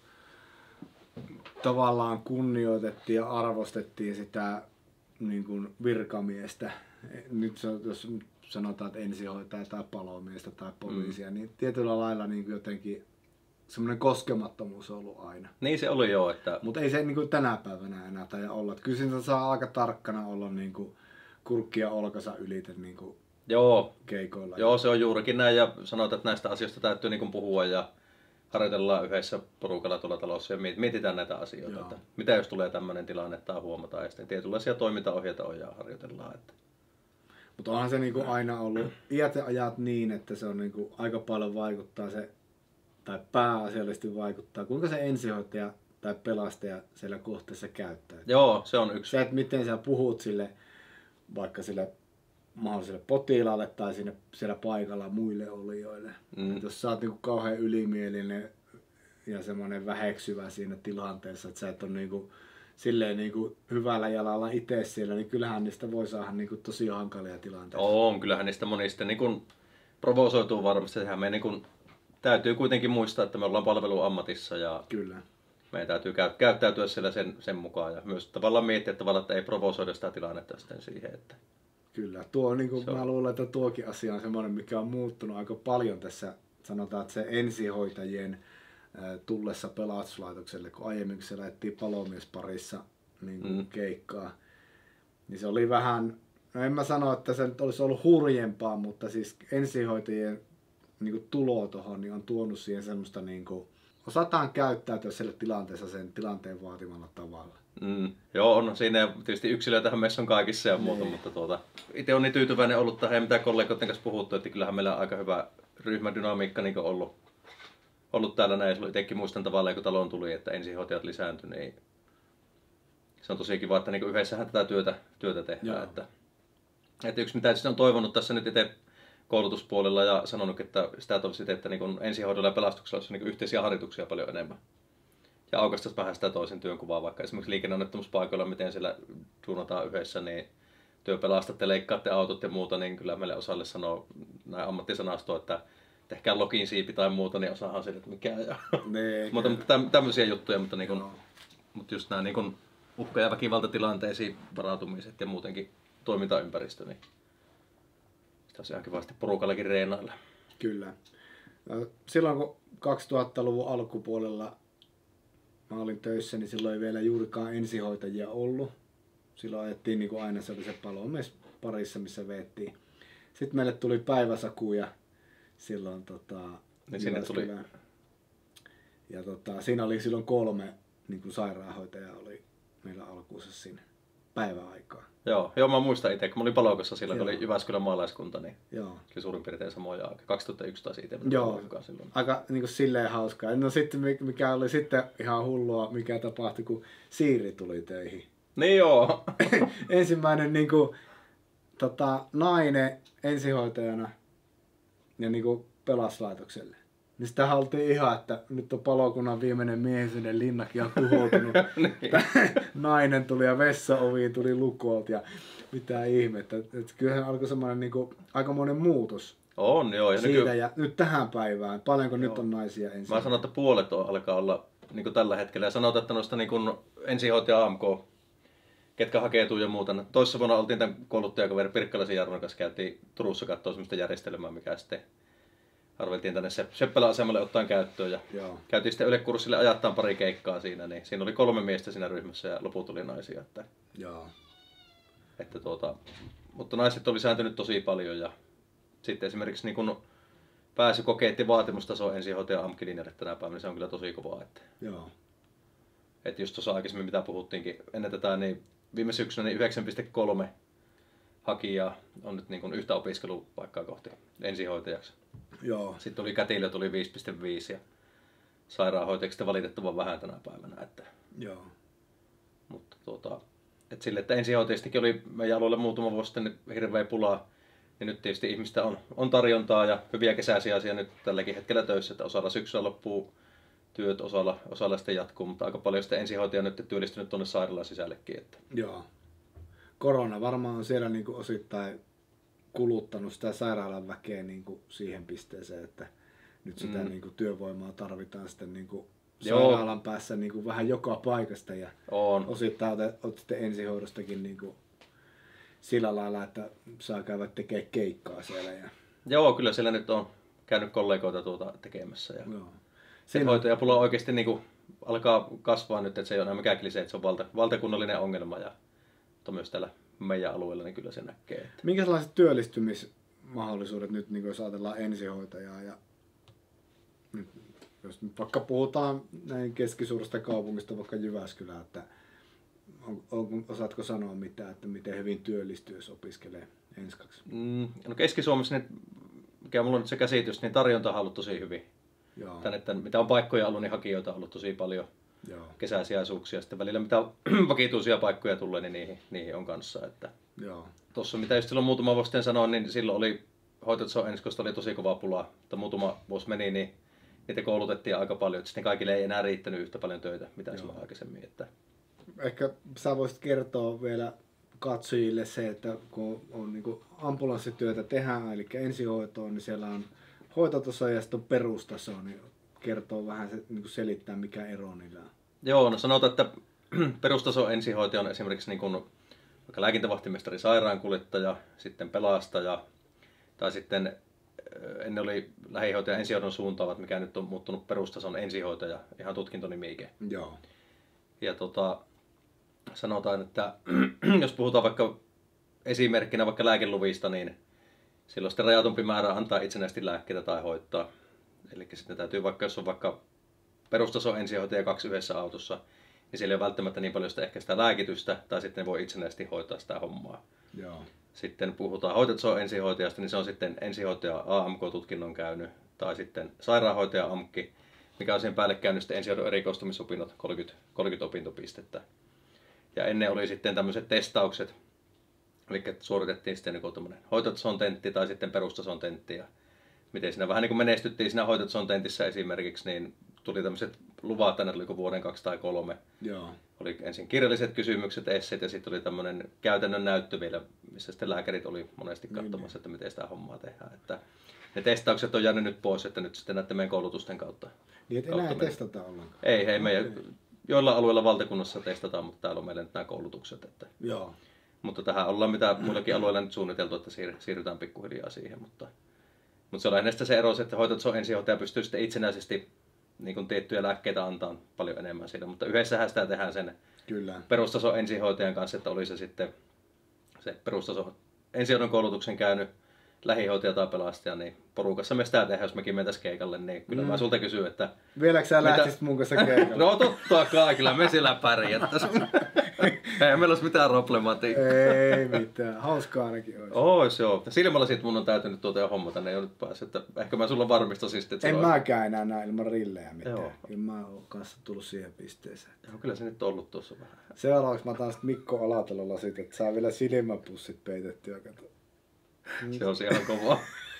tavallaan kunnioitettiin ja arvostettiin sitä niinku virkamiestä. Nyt jos sanotaan, että ensihoitaja tai palomiestä tai poliisia, niin tietyllä lailla niinku jotenkin semmoinen koskemattomuus on ollut aina. Niin se oli joo. Mutta ei se niinku tänä päivänä enää taida olla. Kyllä siinä saa aika tarkkana olla niinku kurkki ja olkansa ylite niinku keikoilla. Joo, se on juurikin näin ja sanotaan, että näistä asioista täytyy niin puhua ja harjoitellaan yhdessä porukalla tuolla talossa ja mietitään näitä asioita. Että mitä jos tulee tämmöinen tilanne tai huomataan ja sitten tietynlaisia toimintaohjeita on ja harjoitellaan. Että. Mutta onhan se niinku aina ollut iät ja ajat niin, että se on niinku aika paljon vaikuttaa se, tai pääasiallisesti vaikuttaa, kuinka se ensihoitaja tai pelastaja siellä kohteessa käyttää. Joo, se on yksi. Se, että miten sä puhut sille, vaikka sille mahdolliselle potilaalle tai sinne siellä paikalla muille olijoille. Jos sä oot niinku kauhean ylimielinen ja semmoinen väheksyvä siinä tilanteessa, että sä et ole niinku, silleen niinku hyvällä jalalla itse siellä, niin kyllähän niistä voi saada niinku tosi hankalia tilanteita. On, kyllähän niistä monista niinku provosoituu varmasti. Sehän me niinku täytyy kuitenkin muistaa, että me ollaan palveluammatissa ja meidän täytyy käyttäytyä siellä sen mukaan ja myös tavallaan miettiä tavallaan, että ei provosoida sitä tilannetta sitten siihen, että kyllä, tuo niin kuin mä luulen, että tuokin asia on semmoinen, mikä on muuttunut aika paljon tässä, sanotaan, että se ensihoitajien tullessa pelastuslaitokselle, kun aiemmin kun se lähdettiin palomiesparissa niin kuin keikkaa, niin se oli vähän, no en mä sano, että se nyt olisi ollut hurjempaa, mutta siis ensihoitajien niin kuin tulo tuohon niin on tuonut siihen semmoista, niin kuin, osataan käyttäytyä siellä tilanteessa sen tilanteen vaatimalla tavalla. Joo, on siinä tietysti yksilöitähän meissä on kaikissa ja muuta, mutta itse on niin tyytyväinen ollut tähän, mitä kollegoiden kanssa puhuttu, että kyllähän meillä on aika hyvä ryhmädynamiikka niin ollut täällä näin. Itsekin muistan tavallaan, kun taloon tuli, että ensihoitajat lisääntyi, niin se on tosi kiva, että niin yhdessähän tätä työtä tehdään. Että yksi mitä on toivonut tässä nyt itse koulutuspuolella ja sanonut, että sitä toivoisi, että niin ensihoidolla ja pelastuksella olisi niin yhteisiä harjoituksia paljon enemmän. Ja aukastaisi vähän sitä toisen työnkuvaa, vaikka esimerkiksi liikenneonnettomuuspaikoilla, miten siellä duunataan yhdessä, niin työpelastatte, leikkaatte autot ja muuta, niin kyllä meille osalle sanoo näin ammattisanastoa, että tehkää lokin siipi tai muuta, niin osaahan sille, että mikä. mutta tämmöisiä juttuja, mutta, niin mutta just nämä niin uhka- ja väkivaltatilanteisiin varautumiset ja muutenkin toimintaympäristö, niin sitä olisi ihan kivasti porukallakin reenailla. Kyllä. Silloin kun 2000-luvun alkupuolella mä olin töissä, niin silloin ei vielä juurikaan ensihoitajia ollut. Silloin ajettiin niin kuin aina se palomies parissa, missä veettiin. Sitten meille tuli päiväsakuja silloin Niin sinne tuli. Ja siinä oli silloin 3 niin kuin sairaanhoitajaa oli meillä alkuunsa siinä päiväaikaa. Joo, mä muistan itse, kun mä olin Palokossa silloin, kun oli Jyväskylän maalaiskunta, niin Joo. oli suurin piirtein samoja aikaa. 2001 taisi itse silloin. Aika niin kuin silleen hauskaa. No sitten mikä oli sitten ihan hullua, mikä tapahtui, kun Siiri tuli töihin. Niin joo. Ensimmäinen niin kuin, nainen ensihoitajana ja niin kuin pelastuslaitokselle. Niin sitä oltiin ihan, että nyt on palokunnan viimeinen miehisyyden linnakin on tuhoutunut. Niin. Nainen tuli ja vessaoviin tuli lukoot ja mitä ihmettä. Et kyllähän alkoi semmoinen niin kuin, aikamoinen muutos. On joo. Ja siitä ja nyt tähän päivään. Paljonko nyt on naisia ensin? Mä sanon, että puolet alkaa olla niin kuin tällä hetkellä. Ja sanotaan, että noista niin kuin ensihoitaja AMK, ketkä hakeutuu ja muuta. Toissa vuonna oltiin tämän kouluttajakaveri Pirkkalaisen Jarnon kanssa, käytiin Turussa katsoa sellaista järjestelmää, mikä sitten arveltiin tänne Seppälä-asemalle ottaen käyttöön. Ja käytiin sitten ylekurssille ajattaan pari keikkaa siinä. Niin siinä oli 3 miestä siinä ryhmässä ja loput oli naisia. Mutta naiset oli sääntynyt tosi paljon. Ja sitten esimerkiksi niin kun pääsykokeet ja vaatimustaso ensihoitaja AMK-linjalle tänä päivänä, niin se on kyllä tosi kovaa. Että just tuossa aikaisemmin, mitä puhuttiinkin ennen tätä, niin viime syksynä niin 9,3 hakijaa on nyt niin kuin yhtä opiskelupaikkaa kohti ensihoitajaksi. Joo. Sitten oli kätilö, tuli 5,5 ja sairaanhoitajaksi sitten valitettavan vähän tänä päivänä. Joo. Mutta että sille, että ensihoitajistakin oli meidän alueella muutama vuosi sitten hirveä pulaa. Ja nyt tietysti ihmistä on tarjontaa ja hyviä kesäisiäisiä nyt tälläkin hetkellä töissä, että osalla syksyllä loppuu työt, osalla sitten jatkuu, mutta aika paljon sitten ensihoitaja on nyt työllistynyt tuonne sairaalan sisällekin. Että. Joo. Korona varmaan on siellä niin kuin osittain kuluttanut sitä sairaalan väkeä niin kuin siihen pisteeseen, että nyt sitä niin kuin työvoimaa tarvitaan sitten niin kuin sairaalan päässä niin kuin vähän joka paikasta ja osittain olet sitten ensihoidostakin niin kuin sillä lailla, että saa käydä tekemään keikkaa siellä. Joo, kyllä siellä nyt on käynyt kollegoita tekemässä. Ja hoitajapula oikeasti niin kuin alkaa kasvaa nyt, että se ei ole enää mikään klisee, että se on valtakunnallinen ongelma. Mutta myös täällä meidän alueella niin kyllä se näkee. Että. Minkälaiset työllistymismahdollisuudet nyt, niin jos ajatellaan ensihoitajaa? Ja nyt, jos nyt vaikka puhutaan näin keskisuuresta kaupungista, vaikka Jyväskylä, että osaatko sanoa mitään, että miten hyvin työllistyy, jos opiskelee enskaksi? No Keski-Suomessa, niin, mikä mulla on nyt se käsitys, niin tarjonta on ollut tosi hyvin. Tän, että mitä on paikkoja ollut, niin hakijoita on ollut tosi paljon. Kesäsijaisuuksia. Sitten välillä mitä vakituisia paikkoja tulee, niin niihin on kanssa. Tuossa mitä just silloin muutama vuosi sitten sanoin, niin silloin oli hoitotason enskosta oli tosi kova pula. Mutta muutama vuosi meni, niin niitä koulutettiin aika paljon. Että sitten kaikille ei enää riittänyt yhtä paljon töitä, mitä silloin aikaisemmin. Että. Ehkä sä voisit kertoa vielä katsojille se, että kun on niin kuin ambulanssityötä tehdään, eli ensihoitoon, niin siellä on hoitotaso ja sitten on perustaso, niin kertoo vähän, niin kuin selittää mikä ero niillä on. Joo, no sanotaan, että perustaso ensihoitaja on esimerkiksi niin kuin vaikka lääkintävahtimestari, sairaankuljettaja, sitten pelastaja, tai sitten ennen oli lähihoitaja ensihoidon suuntaavat, mikä nyt on muuttunut perustason ensihoitaja, ihan tutkintonimike. Joo. Ja sanotaan, että jos puhutaan vaikka esimerkkinä vaikka lääkeluvista, niin silloin sitten rajatumpi määrä antaa itsenäisesti lääkkeitä tai hoitaa. Eli sitten täytyy vaikka, jos on vaikka perustason ensihoitaja 2 yhdessä autossa, niin siellä ei ole välttämättä niin paljon sitä, ehkä sitä lääkitystä, tai sitten ne voi itsenäisesti hoitaa sitä hommaa. Joo. Sitten puhutaan hoitotason ensihoitajasta, niin se on sitten ensihoitaja AMK-tutkinnon käynyt, tai sitten sairaanhoitaja AMKki, mikä on siihen päälle käynyt sitten ensihoidon erikoistumisopinnot, 30 opintopistettä. Ja ennen oli sitten tämmöiset testaukset, eli suoritettiin sitten niin tämmöinen hoitotason tentti tai sitten perustason tentti. Ja miten siinä vähän niin kuin menestyttiin siinä hoitotason tentissä esimerkiksi, niin tuli tämmöiset luvat tänne, oliko vuoden 2 tai 3. Joo. Oli ensin kirjalliset kysymykset, esseet ja sitten oli tämmöinen käytännön näyttö vielä, missä sitten lääkärit oli monesti katsomassa, että miten sitä hommaa tehdään. Että ne testaukset on jäänyt nyt pois, että nyt sitten näiden meidän koulutusten kautta. Niin et enää testata ollenkaan? Ei meidän joilla alueilla valtakunnassa testataan, mutta täällä on meillä nyt nämä koulutukset. Että. Joo. Mutta tähän ollaan mitä muillakin alueilla nyt suunniteltu, että siirrytään pikkuhiljaa siihen. Mutta se on lähinnä se ero, että hoitotason ensihoitaja pystyy sitten itsenäisesti niin kuin tiettyjä lääkkeitä antaa paljon enemmän siinä. Mutta yhdessähän sitä tehdään sen perustason ensihoitajan kanssa, että oli se sitten se perustason ensihoidon koulutuksen käynyt lähihoitaja tai pelastaja, niin porukassa me sitä tehdään, jos mekin mentäisiin keikalle, niin kyllä mä sulta kysyn, että... Vieläkö sä lähtisit mun kanssa keikalle? No totta kai, kyllä me siellä pärjättäisiin. Ei meillä olisi mitään problematiikkaa. Ei mitään, hauskaa ainakin olisi. Ois joo. Silmälasit mun on täytynyt tuota jo hommata, ne ei ole nyt päässyt. Että ehkä mä sulla varmistaisin sitten, että en mäkään enää näe ilman rillejä mitään. Joo. Kyllä mä oon kanssa tullut siihen pisteeseen. Joo, kyllä se nyt on ollut tuossa vähän. Seuraavaksi mä otan Mikko Alatalo lasit, että saa vielä silmäpussit peitettyä. Kato. Se on ihan kovaa.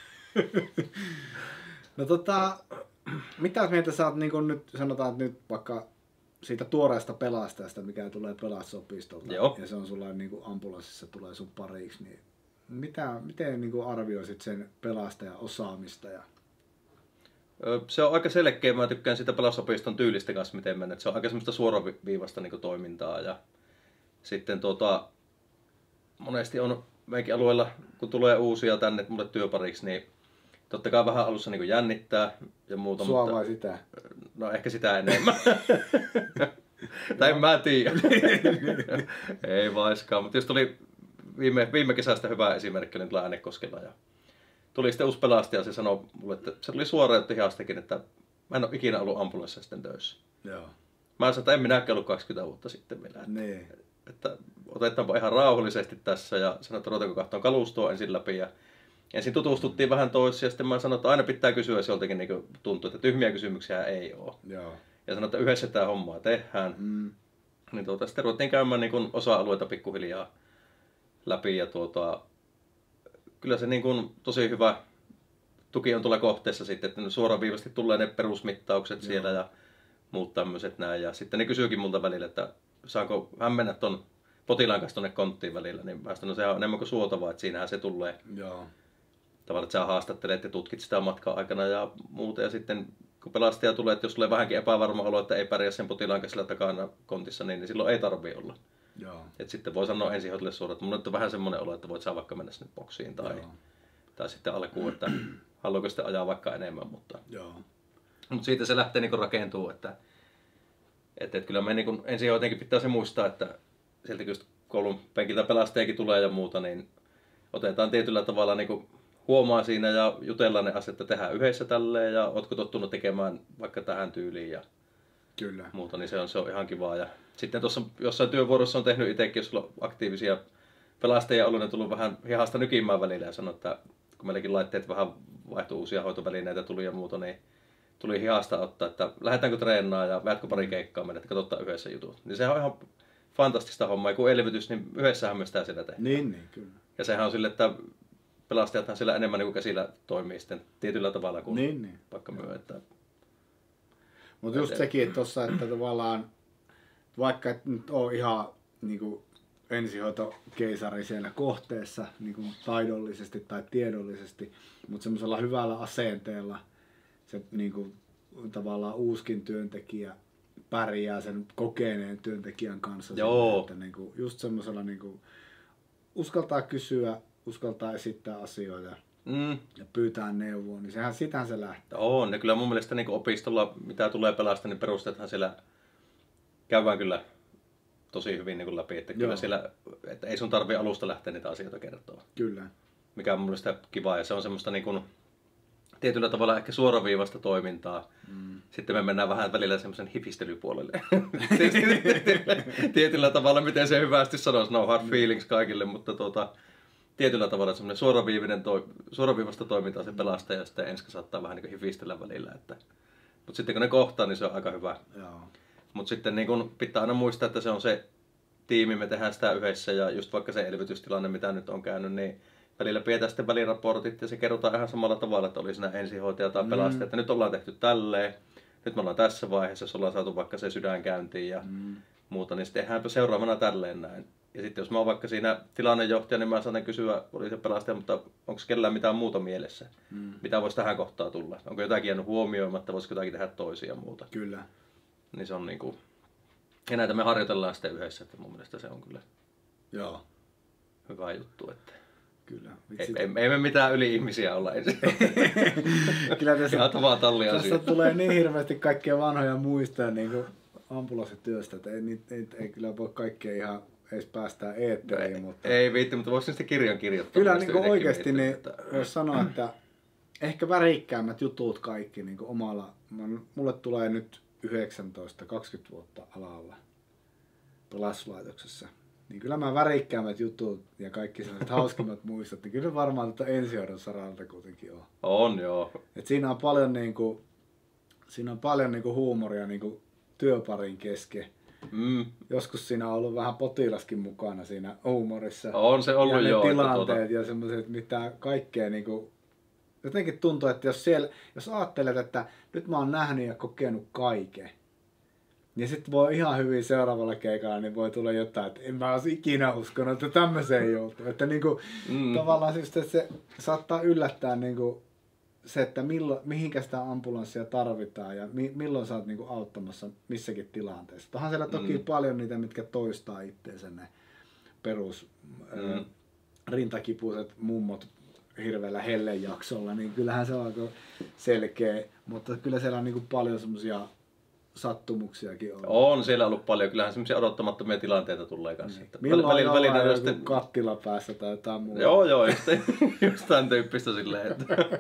No mitä mieltä sä oot niin nyt, sanotaan että nyt vaikka siitä tuoreesta pelastajasta, mikä tulee pelastusopistolta, Joo. ja se on sulla niin ambulanssissa tulee sun pariksi, niin miten niin arvioisit sen pelastajan osaamista? Se on aika selkeä. Mä tykkään sitä pelastusopiston tyylistä kanssa, miten mennä. Se on aika semmoista suoraviivasta niin toimintaa. Ja sitten monesti on meidänkin alueella, kun tulee uusia tänne mulle työpariksi, niin totta kai vähän alussa niin jännittää ja muuta. Sua mutta, vai sitä? No ehkä sitä enemmän. Tai en mä tiedä. Ei vaiskaan. Mutta jos tuli viime kesästä hyvä esimerkki, niin tuolla Äänekoskella. Ja tuli sitten uusi pelastaja ja se sanoi mulle, että se tuli suoraan hihastakin, että mä en ole ikinä ollut ambulanssissa sitten töissä. Joo. Mä sanoin, että en minäkään ollut 20 vuotta sitten vielä. Niin. Että otetaanpa ihan rauhallisesti tässä ja sanoin, että ruvetaanko katsomaan kalustoa ensin läpi. Ja ensin tutustuttiin vähän toisiin ja sitten mä sanoin, että aina pitää kysyä, jos joltakin niin tuntuu, että tyhmiä kysymyksiä ei ole. Joo. Ja sanoin, että yhdessä tämä hommaa tehdään. Niin sitten ruvettiin käymään niin osa-alueita pikkuhiljaa läpi ja kyllä se niin kuin tosi hyvä tuki on tuolla kohteessa sitten, että suoraviivasti tulee ne perusmittaukset siellä ja muut tämmöiset näin. Ja sitten ne kysyykin multa välillä, että saanko hän mennä ton potilaan kanssa tonne konttiin välillä, niin mä sanoin, sehän on enemmän kuin suotavaa, että siinähän se tulee. Joo. Tavallaan, että sä haastattelet ja tutkit sitä matkan aikana ja muuta. Ja sitten kun pelastaja tulee, että jos tulee vähänkin epävarma olo, että ei pärjää sen potilaan kanssa takana kontissa, niin silloin ei tarvii olla. Joo. Et sitten voi sanoa ensihoidolle suoraan, että mun on vähän semmoinen olo, että voit sä vaikka mennä sinne boksiin tai sitten alkuun, että haluaako sitten ajaa vaikka enemmän. Mutta siitä se lähtee niin rakentuu, että kyllä me niin ensihoitajankin pitää se muistaa, että sieltä kun koulun penkiltä pelastajakin tulee ja muuta, niin otetaan tietyllä tavalla niin huomaa siinä ja jutellaan ne asiat, että tehdään yhdessä tälleen ja ootko tottunut tekemään vaikka tähän tyyliin ja Kyllä. muuta, niin se on ihan kivaa. Ja sitten tuossa jossain työvuorossa on tehnyt itsekin, jos on aktiivisia pelastajia ollut, ne on tullut vähän hihasta nykimään välillä ja sanoi, että kun meilläkin laitteet vähän vaihtui, uusia hoitovälineitä tuli ja muuta, niin tuli hihasta ottaa, että lähdetäänkö treenaamaan ja väitkö pari keikkaa mennä, että katsotaan yhdessä jutut. Niin sehän on ihan fantastista hommaa, ja kun elvytys, niin yhdessähän me sitä siellä tehdään. Niin, kyllä. Ja sehän on sille, että pelastajathan sillä enemmän niin kuin käsillä toimii sitten tietyllä tavalla kuin vaikka myö. Mutta just sekin, että tossa, että tavallaan vaikka et nyt ole ihan niinku ensihoitokeisari siellä kohteessa niinku taidollisesti tai tiedollisesti, mutta semmoisella hyvällä asenteella se niinku tavallaan uuskin työntekijä pärjää sen kokeneen työntekijän kanssa. Joo. Että niinku, just semmoisella niinku, uskaltaa kysyä, uskaltaa esittää asioita ja pyytää neuvoa, niin sitähän se lähtee. On, ja kyllä mun mielestä niin opistolla, mitä tulee pelastaa, niin perusteethan siellä käydään kyllä tosi hyvin niin läpi, että kyllä siellä, että ei sun tarvitse alusta lähteä niitä asioita kertoa. Kyllä. Mikä on mun mielestä kivaa, ja se on semmoista niin kuin, tietyllä tavalla ehkä suoraviivasta toimintaa. Sitten me mennään vähän välillä semmoisen hifistelypuolelle. Tietyllä tavalla, miten se hyvästi sanoisi, no hard feelings kaikille, mutta tietyllä tavalla semmoinen suoraviivasta toimintaa se pelastaja ja sitten ensin saattaa vähän niin hifistellä välillä. Mutta sitten kun ne kohtaa, niin se on aika hyvä. Mutta sitten niin kun pitää aina muistaa, että se on se tiimi, me tehdään sitä yhdessä ja just vaikka se elvytystilanne, mitä nyt on käynyt, niin välillä pidetään sitten väliraportit ja se kerrotaan ihan samalla tavalla, että oli siinä ensihoitaja tai pelastaja, että nyt ollaan tehty tälleen, nyt me ollaan tässä vaiheessa, jos ollaan saatu vaikka se sydän käyntiin ja muuta, niin sitten tehdäänpä seuraavana tälleen näin. Ja sitten jos mä oon vaikka siinä tilannejohtaja, niin mä saan kysyä, oli se pelastaja, mutta onko kellään mitään muuta mielessä? Mitä voisi tähän kohtaan tulla? Onko jotakin jäänyt huomioimatta, voisiko jotakin tehdä toisia ja muuta? Kyllä. Niin se on niinku... Ja näitä me harjoitellaan sitten yhdessä, että mun mielestä se on kyllä hyvä juttu. Että... Kyllä. Ei me mitään yli-ihmisiä olla ensin. Kyllä tässä asioita. tulee niin hirveästi kaikkia vanhoja muistoja niin ambulanssityöstä, että ei kyllä voi kaikkea ihan edes päästään eetteriin. Mutta ei viitti, mutta voisin sitten kirjan kirjoittaa. kyllä niin oikeasti niin voisi sanoa, että ehkä värikkäämmät jutut kaikki niin omalla. Mulle tulee nyt 19-20 vuotta alalla pelastuslaitoksessa. Niin kyllä mä värikkäämmät jutut ja kaikki sellaiset hauskimmat muistot, niin kyllä varmaan ensihoidon saralta kuitenkin on. On joo. Et siinä on paljon niinku huumoria niinku työparin kesken. Joskus siinä on ollut vähän potilaskin mukana siinä huumorissa. On se ollut ja ne joo. tilanteet ja semmoiset, mitä kaikkea niinku jotenkin tuntuu, että jos ajattelet, että nyt mä oon nähnyt ja kokenut kaiken, niin sitten voi ihan hyvin seuraavalla keikalla, niin voi tulla jotain, että en mä olisi ikinä uskonut, että tämmöiseen joutuu. Että niinku, tavallaan siis, että se saattaa yllättää niinku se, että mihinkä sitä ambulanssia tarvitaan ja milloin sä oot niinku auttamassa missäkin tilanteessa. Onhan siellä toki paljon niitä, mitkä toistaa itseensä ne perus rintakipuiset mummot hirveällä hellejaksolla, niin kyllähän se on aika selkeä, mutta kyllä siellä on niinku paljon semmoisia sattumuksiakin on. On siellä ollut paljon. Kyllähän semmoisia odottamattomia tilanteita tulee kanssa. Milloin ollaan joku sitten kattila päässä tai jotain muuta. Joo, just tämän tyyppistä silleen.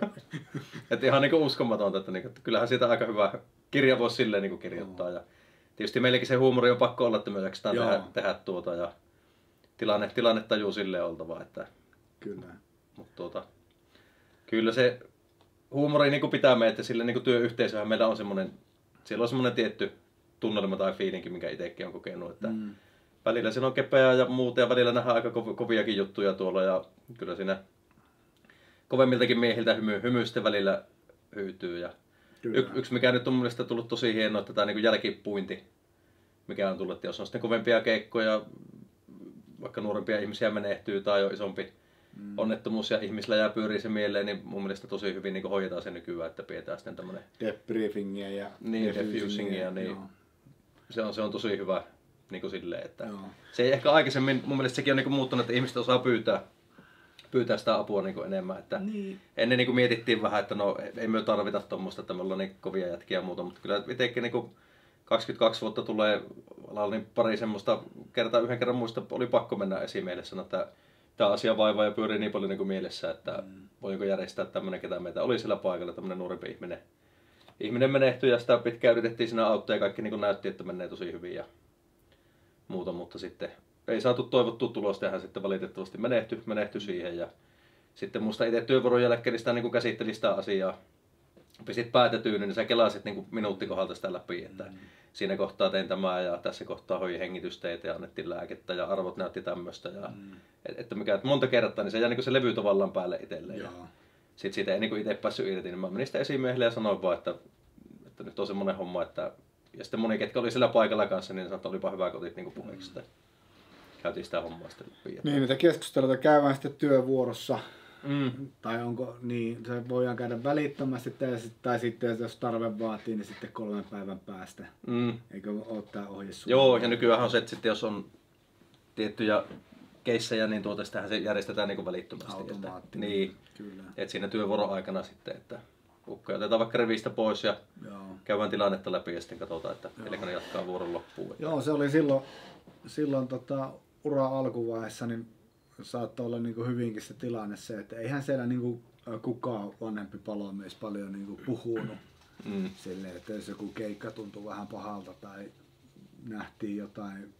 Että ihan niinku uskomatonta, että kyllähän siitä aika hyvä kirja voisi silleen niinku kirjoittaa. Ja tietysti meilläkin se huumori on pakko olla, että me jaksetaan tehdä tuota ja tilanne tajuu silleen oltava. Että, kyllä. Mutta kyllä se huumori niinku pitää meitä, sillä niinku työyhteisöhän meillä on semmoinen. Siellä on semmoinen tietty tunnelma tai fiilinki, mikä itsekin on kokenut, että välillä siinä on kepeää ja muuta ja välillä nähdään aika koviakin juttuja tuolla ja kyllä siinä kovemmiltakin miehiltä hymy sitten välillä hyytyy. Ja yksi mikä nyt on mun mielestä tullut tosi hienoa, että tämä niin jälkipuinti, mikä on tullut, että jos on sitten kovempia keikkoja, vaikka nuorempia ihmisiä menehtyy tai on isompi onnettomuus ja ihmisillä jää pyörii se mieleen, niin mun mielestä tosi hyvin niin hoidetaan se nykyään, että pidetään sitten tämmöinen debriefingia ja defusingia, niin se on tosi hyvä niin silleen, että se ei ehkä aikaisemmin, mun mielestä sekin on niin muuttunut, että ihmiset osaa pyytää sitä apua niin enemmän, että ennen niin mietittiin vähän, että no ei me tarvita tuommoista, että me ollaan niin kovia jätkiä ja muuta, mutta kyllä itsekin niin 22 vuotta tulee alalla niin pari semmoista yhden kerran muista oli pakko mennä esimielessä, että tämä asia vaivaa ja pyörii niin paljon niin kuin mielessä, että voinko järjestää tämmöinen, ketä meitä oli siellä paikalla, tämmöinen nuorempi ihminen menehtyi ja sitä pitkään yritettiin siinä auttaa ja kaikki niin kuin näytti, että menee tosi hyvin ja muuta, mutta sitten ei saatu toivottua tulosta ja hän sitten valitettavasti menehtyi siihen ja sitten musta itse työvuoron jälkeen sitä niin kuin käsitteli sitä asiaa, pistit päätetyyn, niin sä kelasit niin kuin minuutti kohdalta sitä läpi, että siinä kohtaa tein tämä ja tässä kohtaa hoidin hengitysteitä ja annettiin lääkettä ja arvot näytti tämmöistä. Ja, että monta kertaa, niin se jäi niin se levy tavallaan päälle itselleen. Ja sitten siitä ei niin itse päässyt irti, niin mä menin sitten esimiehelle ja sanoin vaan, että nyt on semmoinen homma, että ja sitten moni, ketkä oli siellä paikalla kanssa, niin sanoi, että olipa hyvä kotit niin puheeksi. Käytiin sitä hommaa sitten läpi. Niin, niitä keskusteluita käydään sitten työvuorossa. Tai onko niin, se voidaan käydä välittömästi tai sitten jos tarve vaatii, niin sitten 3 päivän päästä. Eikö ole tämä ohje suuntaan? Joo, ja nykyään on se, että sitten jos on tiettyjä keissejä, niin sitähän se järjestetään niin välittömästi. Automaattinen. Niin, kyllä. Että siinä työvuoron aikana sitten, että ukkoja otetaan vaikka rivistä pois ja käydään tilannetta läpi ja sitten katsotaan, että Elkanen jatkaa vuoron loppuun. Joo, se oli silloin ura alkuvaiheessa, niin saattoi olla niin kuin hyvinkin se tilanne se, että eihän siellä niin kuin kukaan vanhempi palomies paljon niin kuin puhunut silleen, että jos joku keikka tuntui vähän pahalta tai nähtiin jotain,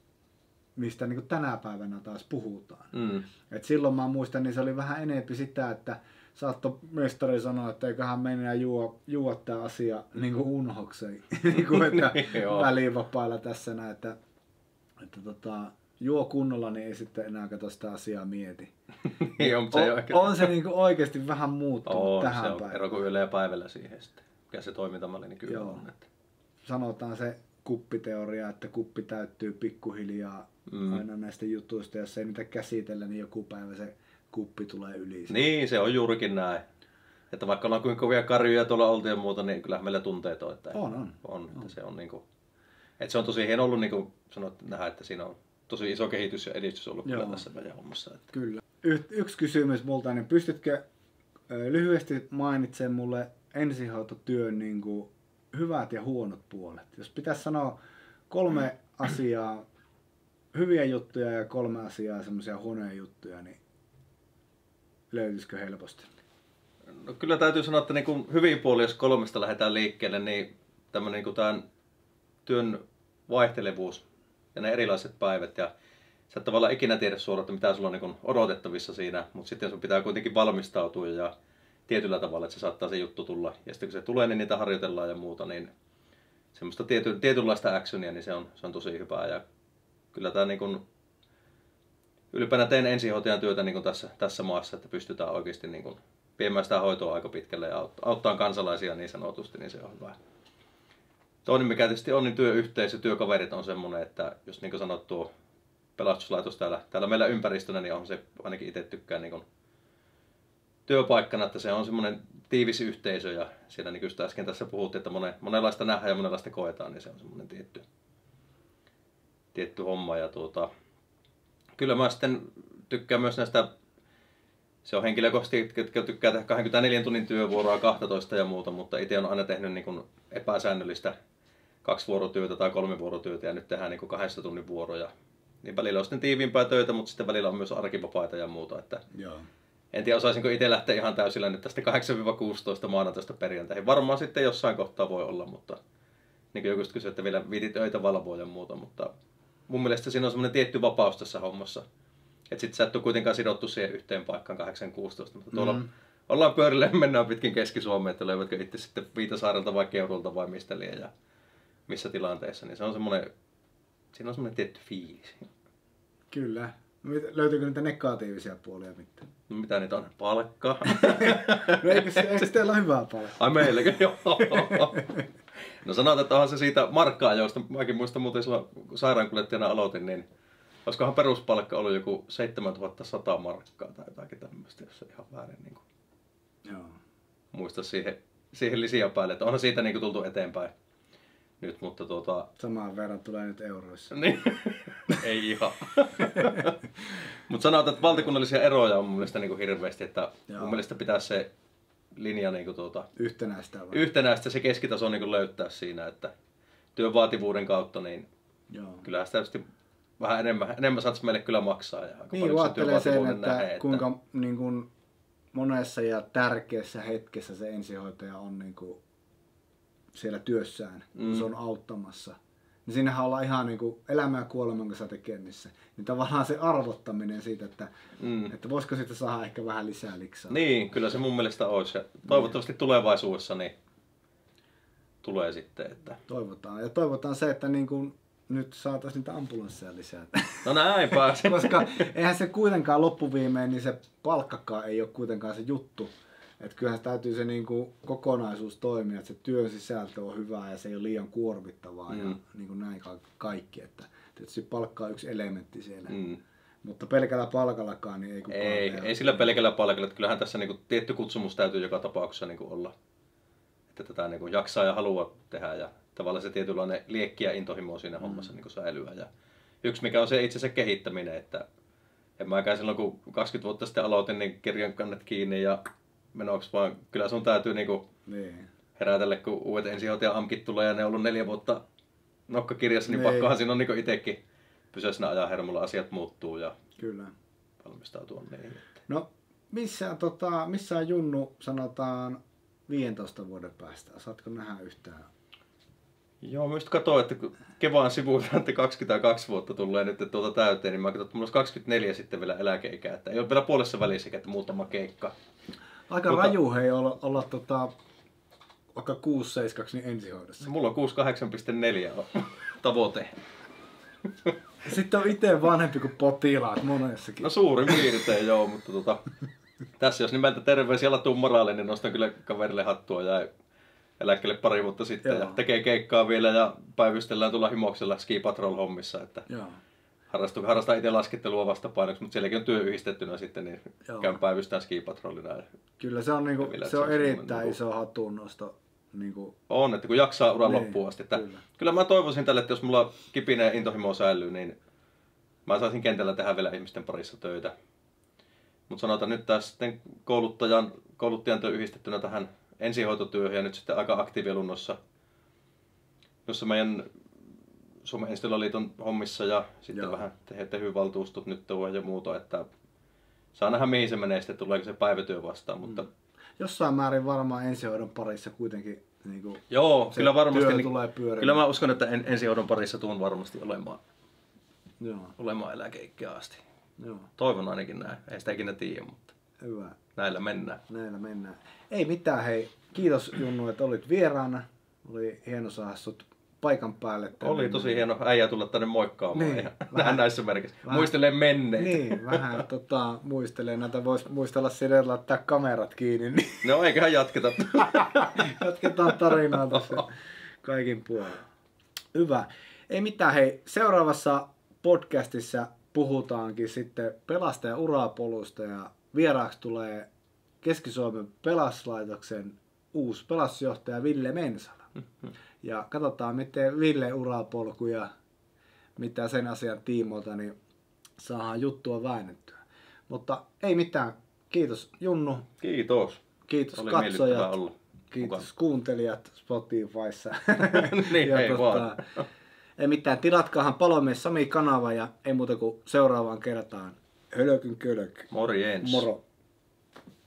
mistä niin kuin tänä päivänä taas puhutaan. Et silloin mä muistan, niin se oli vähän enempi sitä, että saattoi mestari sanoa, että eiköhän mennä juo tämä asia niin kuin unhokseen, niin kuin, että välivapailla tässä näin, että juo kunnolla, niin ei sitten enää kato sitä asiaa mieti. on se niin oikeasti vähän muuttunut tähän päivään. Se on ero kuin yöllä ja päivällä siihen sitten. Mikä se toimintamalli niin kyllä on. Että sanotaan se kuppiteoria, että kuppi täyttyy pikkuhiljaa aina näistä jutuista. Jos ei niitä käsitellä, niin joku päivä se kuppi tulee yli. Niin, se on juurikin näin. Että vaikka ollaan kuinka kovia karjuja tuolla oltu ja muuta, niin kyllähän meillä tunteet on. Että on. Että se on niinku, että se on tosi hieno ollut niinku sanoit nähdä, että siinä on tosi iso kehitys ja edistys ollut kyllä tässä meidän hommassa. Että. Kyllä. Yksi kysymys multa, niin pystytkö lyhyesti mainitsemaan mulle ensihoitotyön niin kuin hyvät ja huonot puolet? Jos pitäisi sanoa 3 asiaa, hyviä juttuja ja 3 asiaa semmoisia huonoja juttuja, niin löytyisikö helposti? No kyllä täytyy sanoa, että niin kuin hyvin puoli, jos 3 lähdetään liikkeelle, niin tämmöinen niin kuin tämän työn vaihtelevuus ja ne erilaiset päivät. Ja sä et tavallaan ikinä tiedä suoraan, että mitä sulla on niin odotettavissa siinä, mutta sitten sun pitää kuitenkin valmistautua ja tietyllä tavalla, että se saattaa se juttu tulla. Ja sitten kun se tulee, niin niitä harjoitellaan ja muuta, niin semmoista tietynlaista actionia, niin se on tosi hyvää. Ja kyllä tämä niin kuin, ylipäätään teen ensihoitajan työtä niin kuin tässä maassa, että pystytään oikeasti niin kuin viemään sitä hoitoa aika pitkälle ja auttaa kansalaisia niin sanotusti, niin se on hyvä. Toinen mikä tietysti on, niin työyhteisö, työkaverit on semmoinen, että jos niin kuin sanot tuo pelastuslaitos täällä meillä ympäristönä, niin on se ainakin itse tykkään niin kuin työpaikkana, että se on semmoinen tiivis yhteisö ja siellä niin kuin äsken tässä puhuttiin, että monenlaista nähdään ja monenlaista koetaan, niin se on semmoinen tietty homma. Ja kyllä mä sitten tykkään myös näistä, se on henkilökohtaisesti, jotka tykkää tehdä 24 tunnin työvuoroa, 12 ja muuta, mutta itse on aina tehnyt niin kuin epäsäännöllistä 2 vuorotyötä tai 3 vuorotyötä ja nyt tehdään niin kuin 2 tunnin vuoroja. Niin välillä on sitten tiiviimpää töitä, mutta sitten välillä on myös arkivapaita ja muuta. Että Joo. en tiedä, osaisinko itse lähteä ihan täysillä nyt tästä 8-16 maanantaista perjantaihin. Varmaan sitten jossain kohtaa voi olla, mutta niin kuin joku kysyi, että vielä viitit öitä valvoa ja muuta, mutta mun mielestä siinä on semmoinen tietty vapaus tässä hommassa. Että sit sä et ole kuitenkaan sidottu siihen yhteen paikkaan 8-16, mutta tuolla ollaan pyörille ja mennään pitkin Keski-Suomeen, että löyvätkö itse sitten Viitasaarelta vai Keurulta vai mistä liian ja missä tilanteessa, niin se on semmoinen, siinä on semmoinen tietty fiilis. Kyllä. Löytyykö niitä negatiivisia puolia mitään? No mitä niitä on? Palkkaa. No eikö teillä ole hyvää palkkaa? Ai meilläkö? Joo. No sanotaan, että onhan se siitä markka-ajoista. Mäkin muistan muuten silloin, kun sairaankuljettajana aloitin, niin olisikohan peruspalkka ollut joku 7100 markkaa tai jotakin tämmöistä, jos se ihan väärin niin kuin Joo. muista siihen lisiä päälle. Että onhan siitä niin kuin tultu eteenpäin nyt, mutta Samaan verran tulee nyt euroissa. Niin, ei ihan. Mutta sanotaan, että valtakunnallisia eroja on mun mielestä niin kuin hirveästi, että mun mielestä pitäisi se linja niin kuin yhtenäistä se keskitaso niin kuin löytää siinä, että työn vaativuuden kautta, niin kyllähän sitä tietysti vähän enemmän saataisiin meille kyllä maksaa. Ja niin, ajattelee sen, että kuinka niin kuin monessa ja tärkeässä hetkessä se ensihoitaja on niin kuin siellä työssään, kun se on auttamassa. Niin siinähän ollaan ihan niin kuin elämän ja kuoleman kanssa tekemissä. Niin tavallaan se arvottaminen siitä, että voisiko siitä saada ehkä vähän lisää liksaa. Niin, kyllä se mun mielestä olisi. Ja toivottavasti tulevaisuudessa niin tulee sitten. Että toivotaan. Ja toivotaan se, että niin kuin nyt saataisiin niitä ambulansseja lisää. No näin pääsi. Koska eihän se kuitenkaan loppuviimein, niin se palkkakaan ei ole kuitenkaan se juttu. Että kyllähän se täytyy se niin kuin kokonaisuus toimia, että se työn sisältö on hyvää ja se ei ole liian kuormittavaa ja niin kuin näin kaikki. Että tietysti palkka on yksi elementti siellä. Mutta pelkällä palkallakaan niin ei kukaan ei sillä pelkällä palkalla. Että kyllähän tässä niin kuin tietty kutsumus täytyy joka tapauksessa niin kuin olla. Että tätä niin kuin jaksaa ja haluaa tehdä ja tavallaan se tietynlainen liekki ja intohimo siinä hommassa niin kuin säilyä. Ja yksi mikä on se itse se kehittäminen, että en mäkään silloin kun 20 vuotta sitten aloitin, niin kirjan kannet kiinni ja menoksi vaan kyllä sun täytyy niinku herätellä, kun uudet ensihoitaja AMKit tulee ja ne on ollut 4 vuotta nokkakirjassa, niin pakkohan siinä on niinku itekin pysyä siinä ajan hermolla, asiat muuttuu ja kyllä valmistautua niihin. No missä on Junnu sanotaan 15 vuoden päästä? Saatko nähdä yhtään? Joo, mä just katsoin, että kun kevään sivuilta, että 22 vuotta tulee nyt täyteen, niin mä katsoin, että mulla olisi 24 sitten vielä eläkeikää. Että ei ole vielä puolessa välissä, että muutama keikka. Aika raju hei olla vaikka 6-7 niin ensihoidossa. Mulla on 68,4 tavoite. Sitten on itse vanhempi kuin potilaat monessakin. No suurin piirtein joo, mutta tässä jos nimeltä terveisiä latuu moraali, niin nostan kyllä kaverille hattua ja eläkkeelle pari vuotta sitten ja tekee keikkaa vielä ja päivystellään tulla himoksella Ski Patrol hommissa, että harrastaa itse laskettelua vastapainoksi, mutta sielläkin on työ yhdistettynä sitten, niin käyn päivystään Ski Patrolina. Kyllä se on, niinku, se on erittäin iso hatunnosto. Niinku on, että kun jaksaa uran loppuun asti. Että kyllä mä toivoisin tälle, että jos mulla kipinä ja intohimo säilyy, niin mä saisin kentällä tehdä vielä ihmisten parissa töitä. Mutta sanotaan nyt taas sitten kouluttajan työ yhdistettynä tähän ensihoitotyöhön ja nyt sitten aika aktiivilunnossa, jossa meidän Suomen Enstilaliiton hommissa ja sitten Joo. vähän Tehy-valtuustot nyt on ja muuta, että saa nähdä mihin se menee sitten, tuleeko se päivätyö vastaan, mutta Jossain määrin varmaan ensihoidon parissa kuitenkin niin kuin joo, se kyllä varmasti. työ tulee pyörimään. Kyllä mä uskon, että ensihoidon parissa tuun varmasti Joo, olemaan eläkeikään asti. joo. Toivon ainakin näin. Ei sitä ikinä tiedä, mutta Hyvä. näillä mennään. Näillä mennään. Ei mitään, hei. Kiitos Junnu, että olit vieraana. Oli hieno saada sut paikan päälle. Oli tosi hieno äijä tulla tänne moikkaamaan Niin, ja vähän- näissä merkissä. vähän- Muistelee menneitä. Niin, vähän muistelee. Näitä voisi muistella sillä, että laittaa kamerat kiinni. Niin No eiköhän jatketa. jatketaan tarinaa tässä kaikin puolin. Hyvä. Ei mitään, hei. Seuraavassa podcastissa puhutaankin sitten pelastajan urapolusta ja vieraaksi tulee Keski-Suomen pelastuslaitoksen uusi pelastusjohtaja Ville Mensala. Ja katsotaan, miten Ville urapolku ja mitä sen asian tiimoilta, niin saadaan juttua väännettyä. Mutta ei mitään. Kiitos Junnu. Kiitos. Kiitos Oli miellyttävää katsojat. olla Kiitos mukana. kuuntelijat Spotifyssa. Niin, Ja ei vaan. ei mitään. Tilatkaahan Palomies Sami-kanava ja ei muuta kuin seuraavaan kertaan. Hölökyn kölök. Morjens. Moro.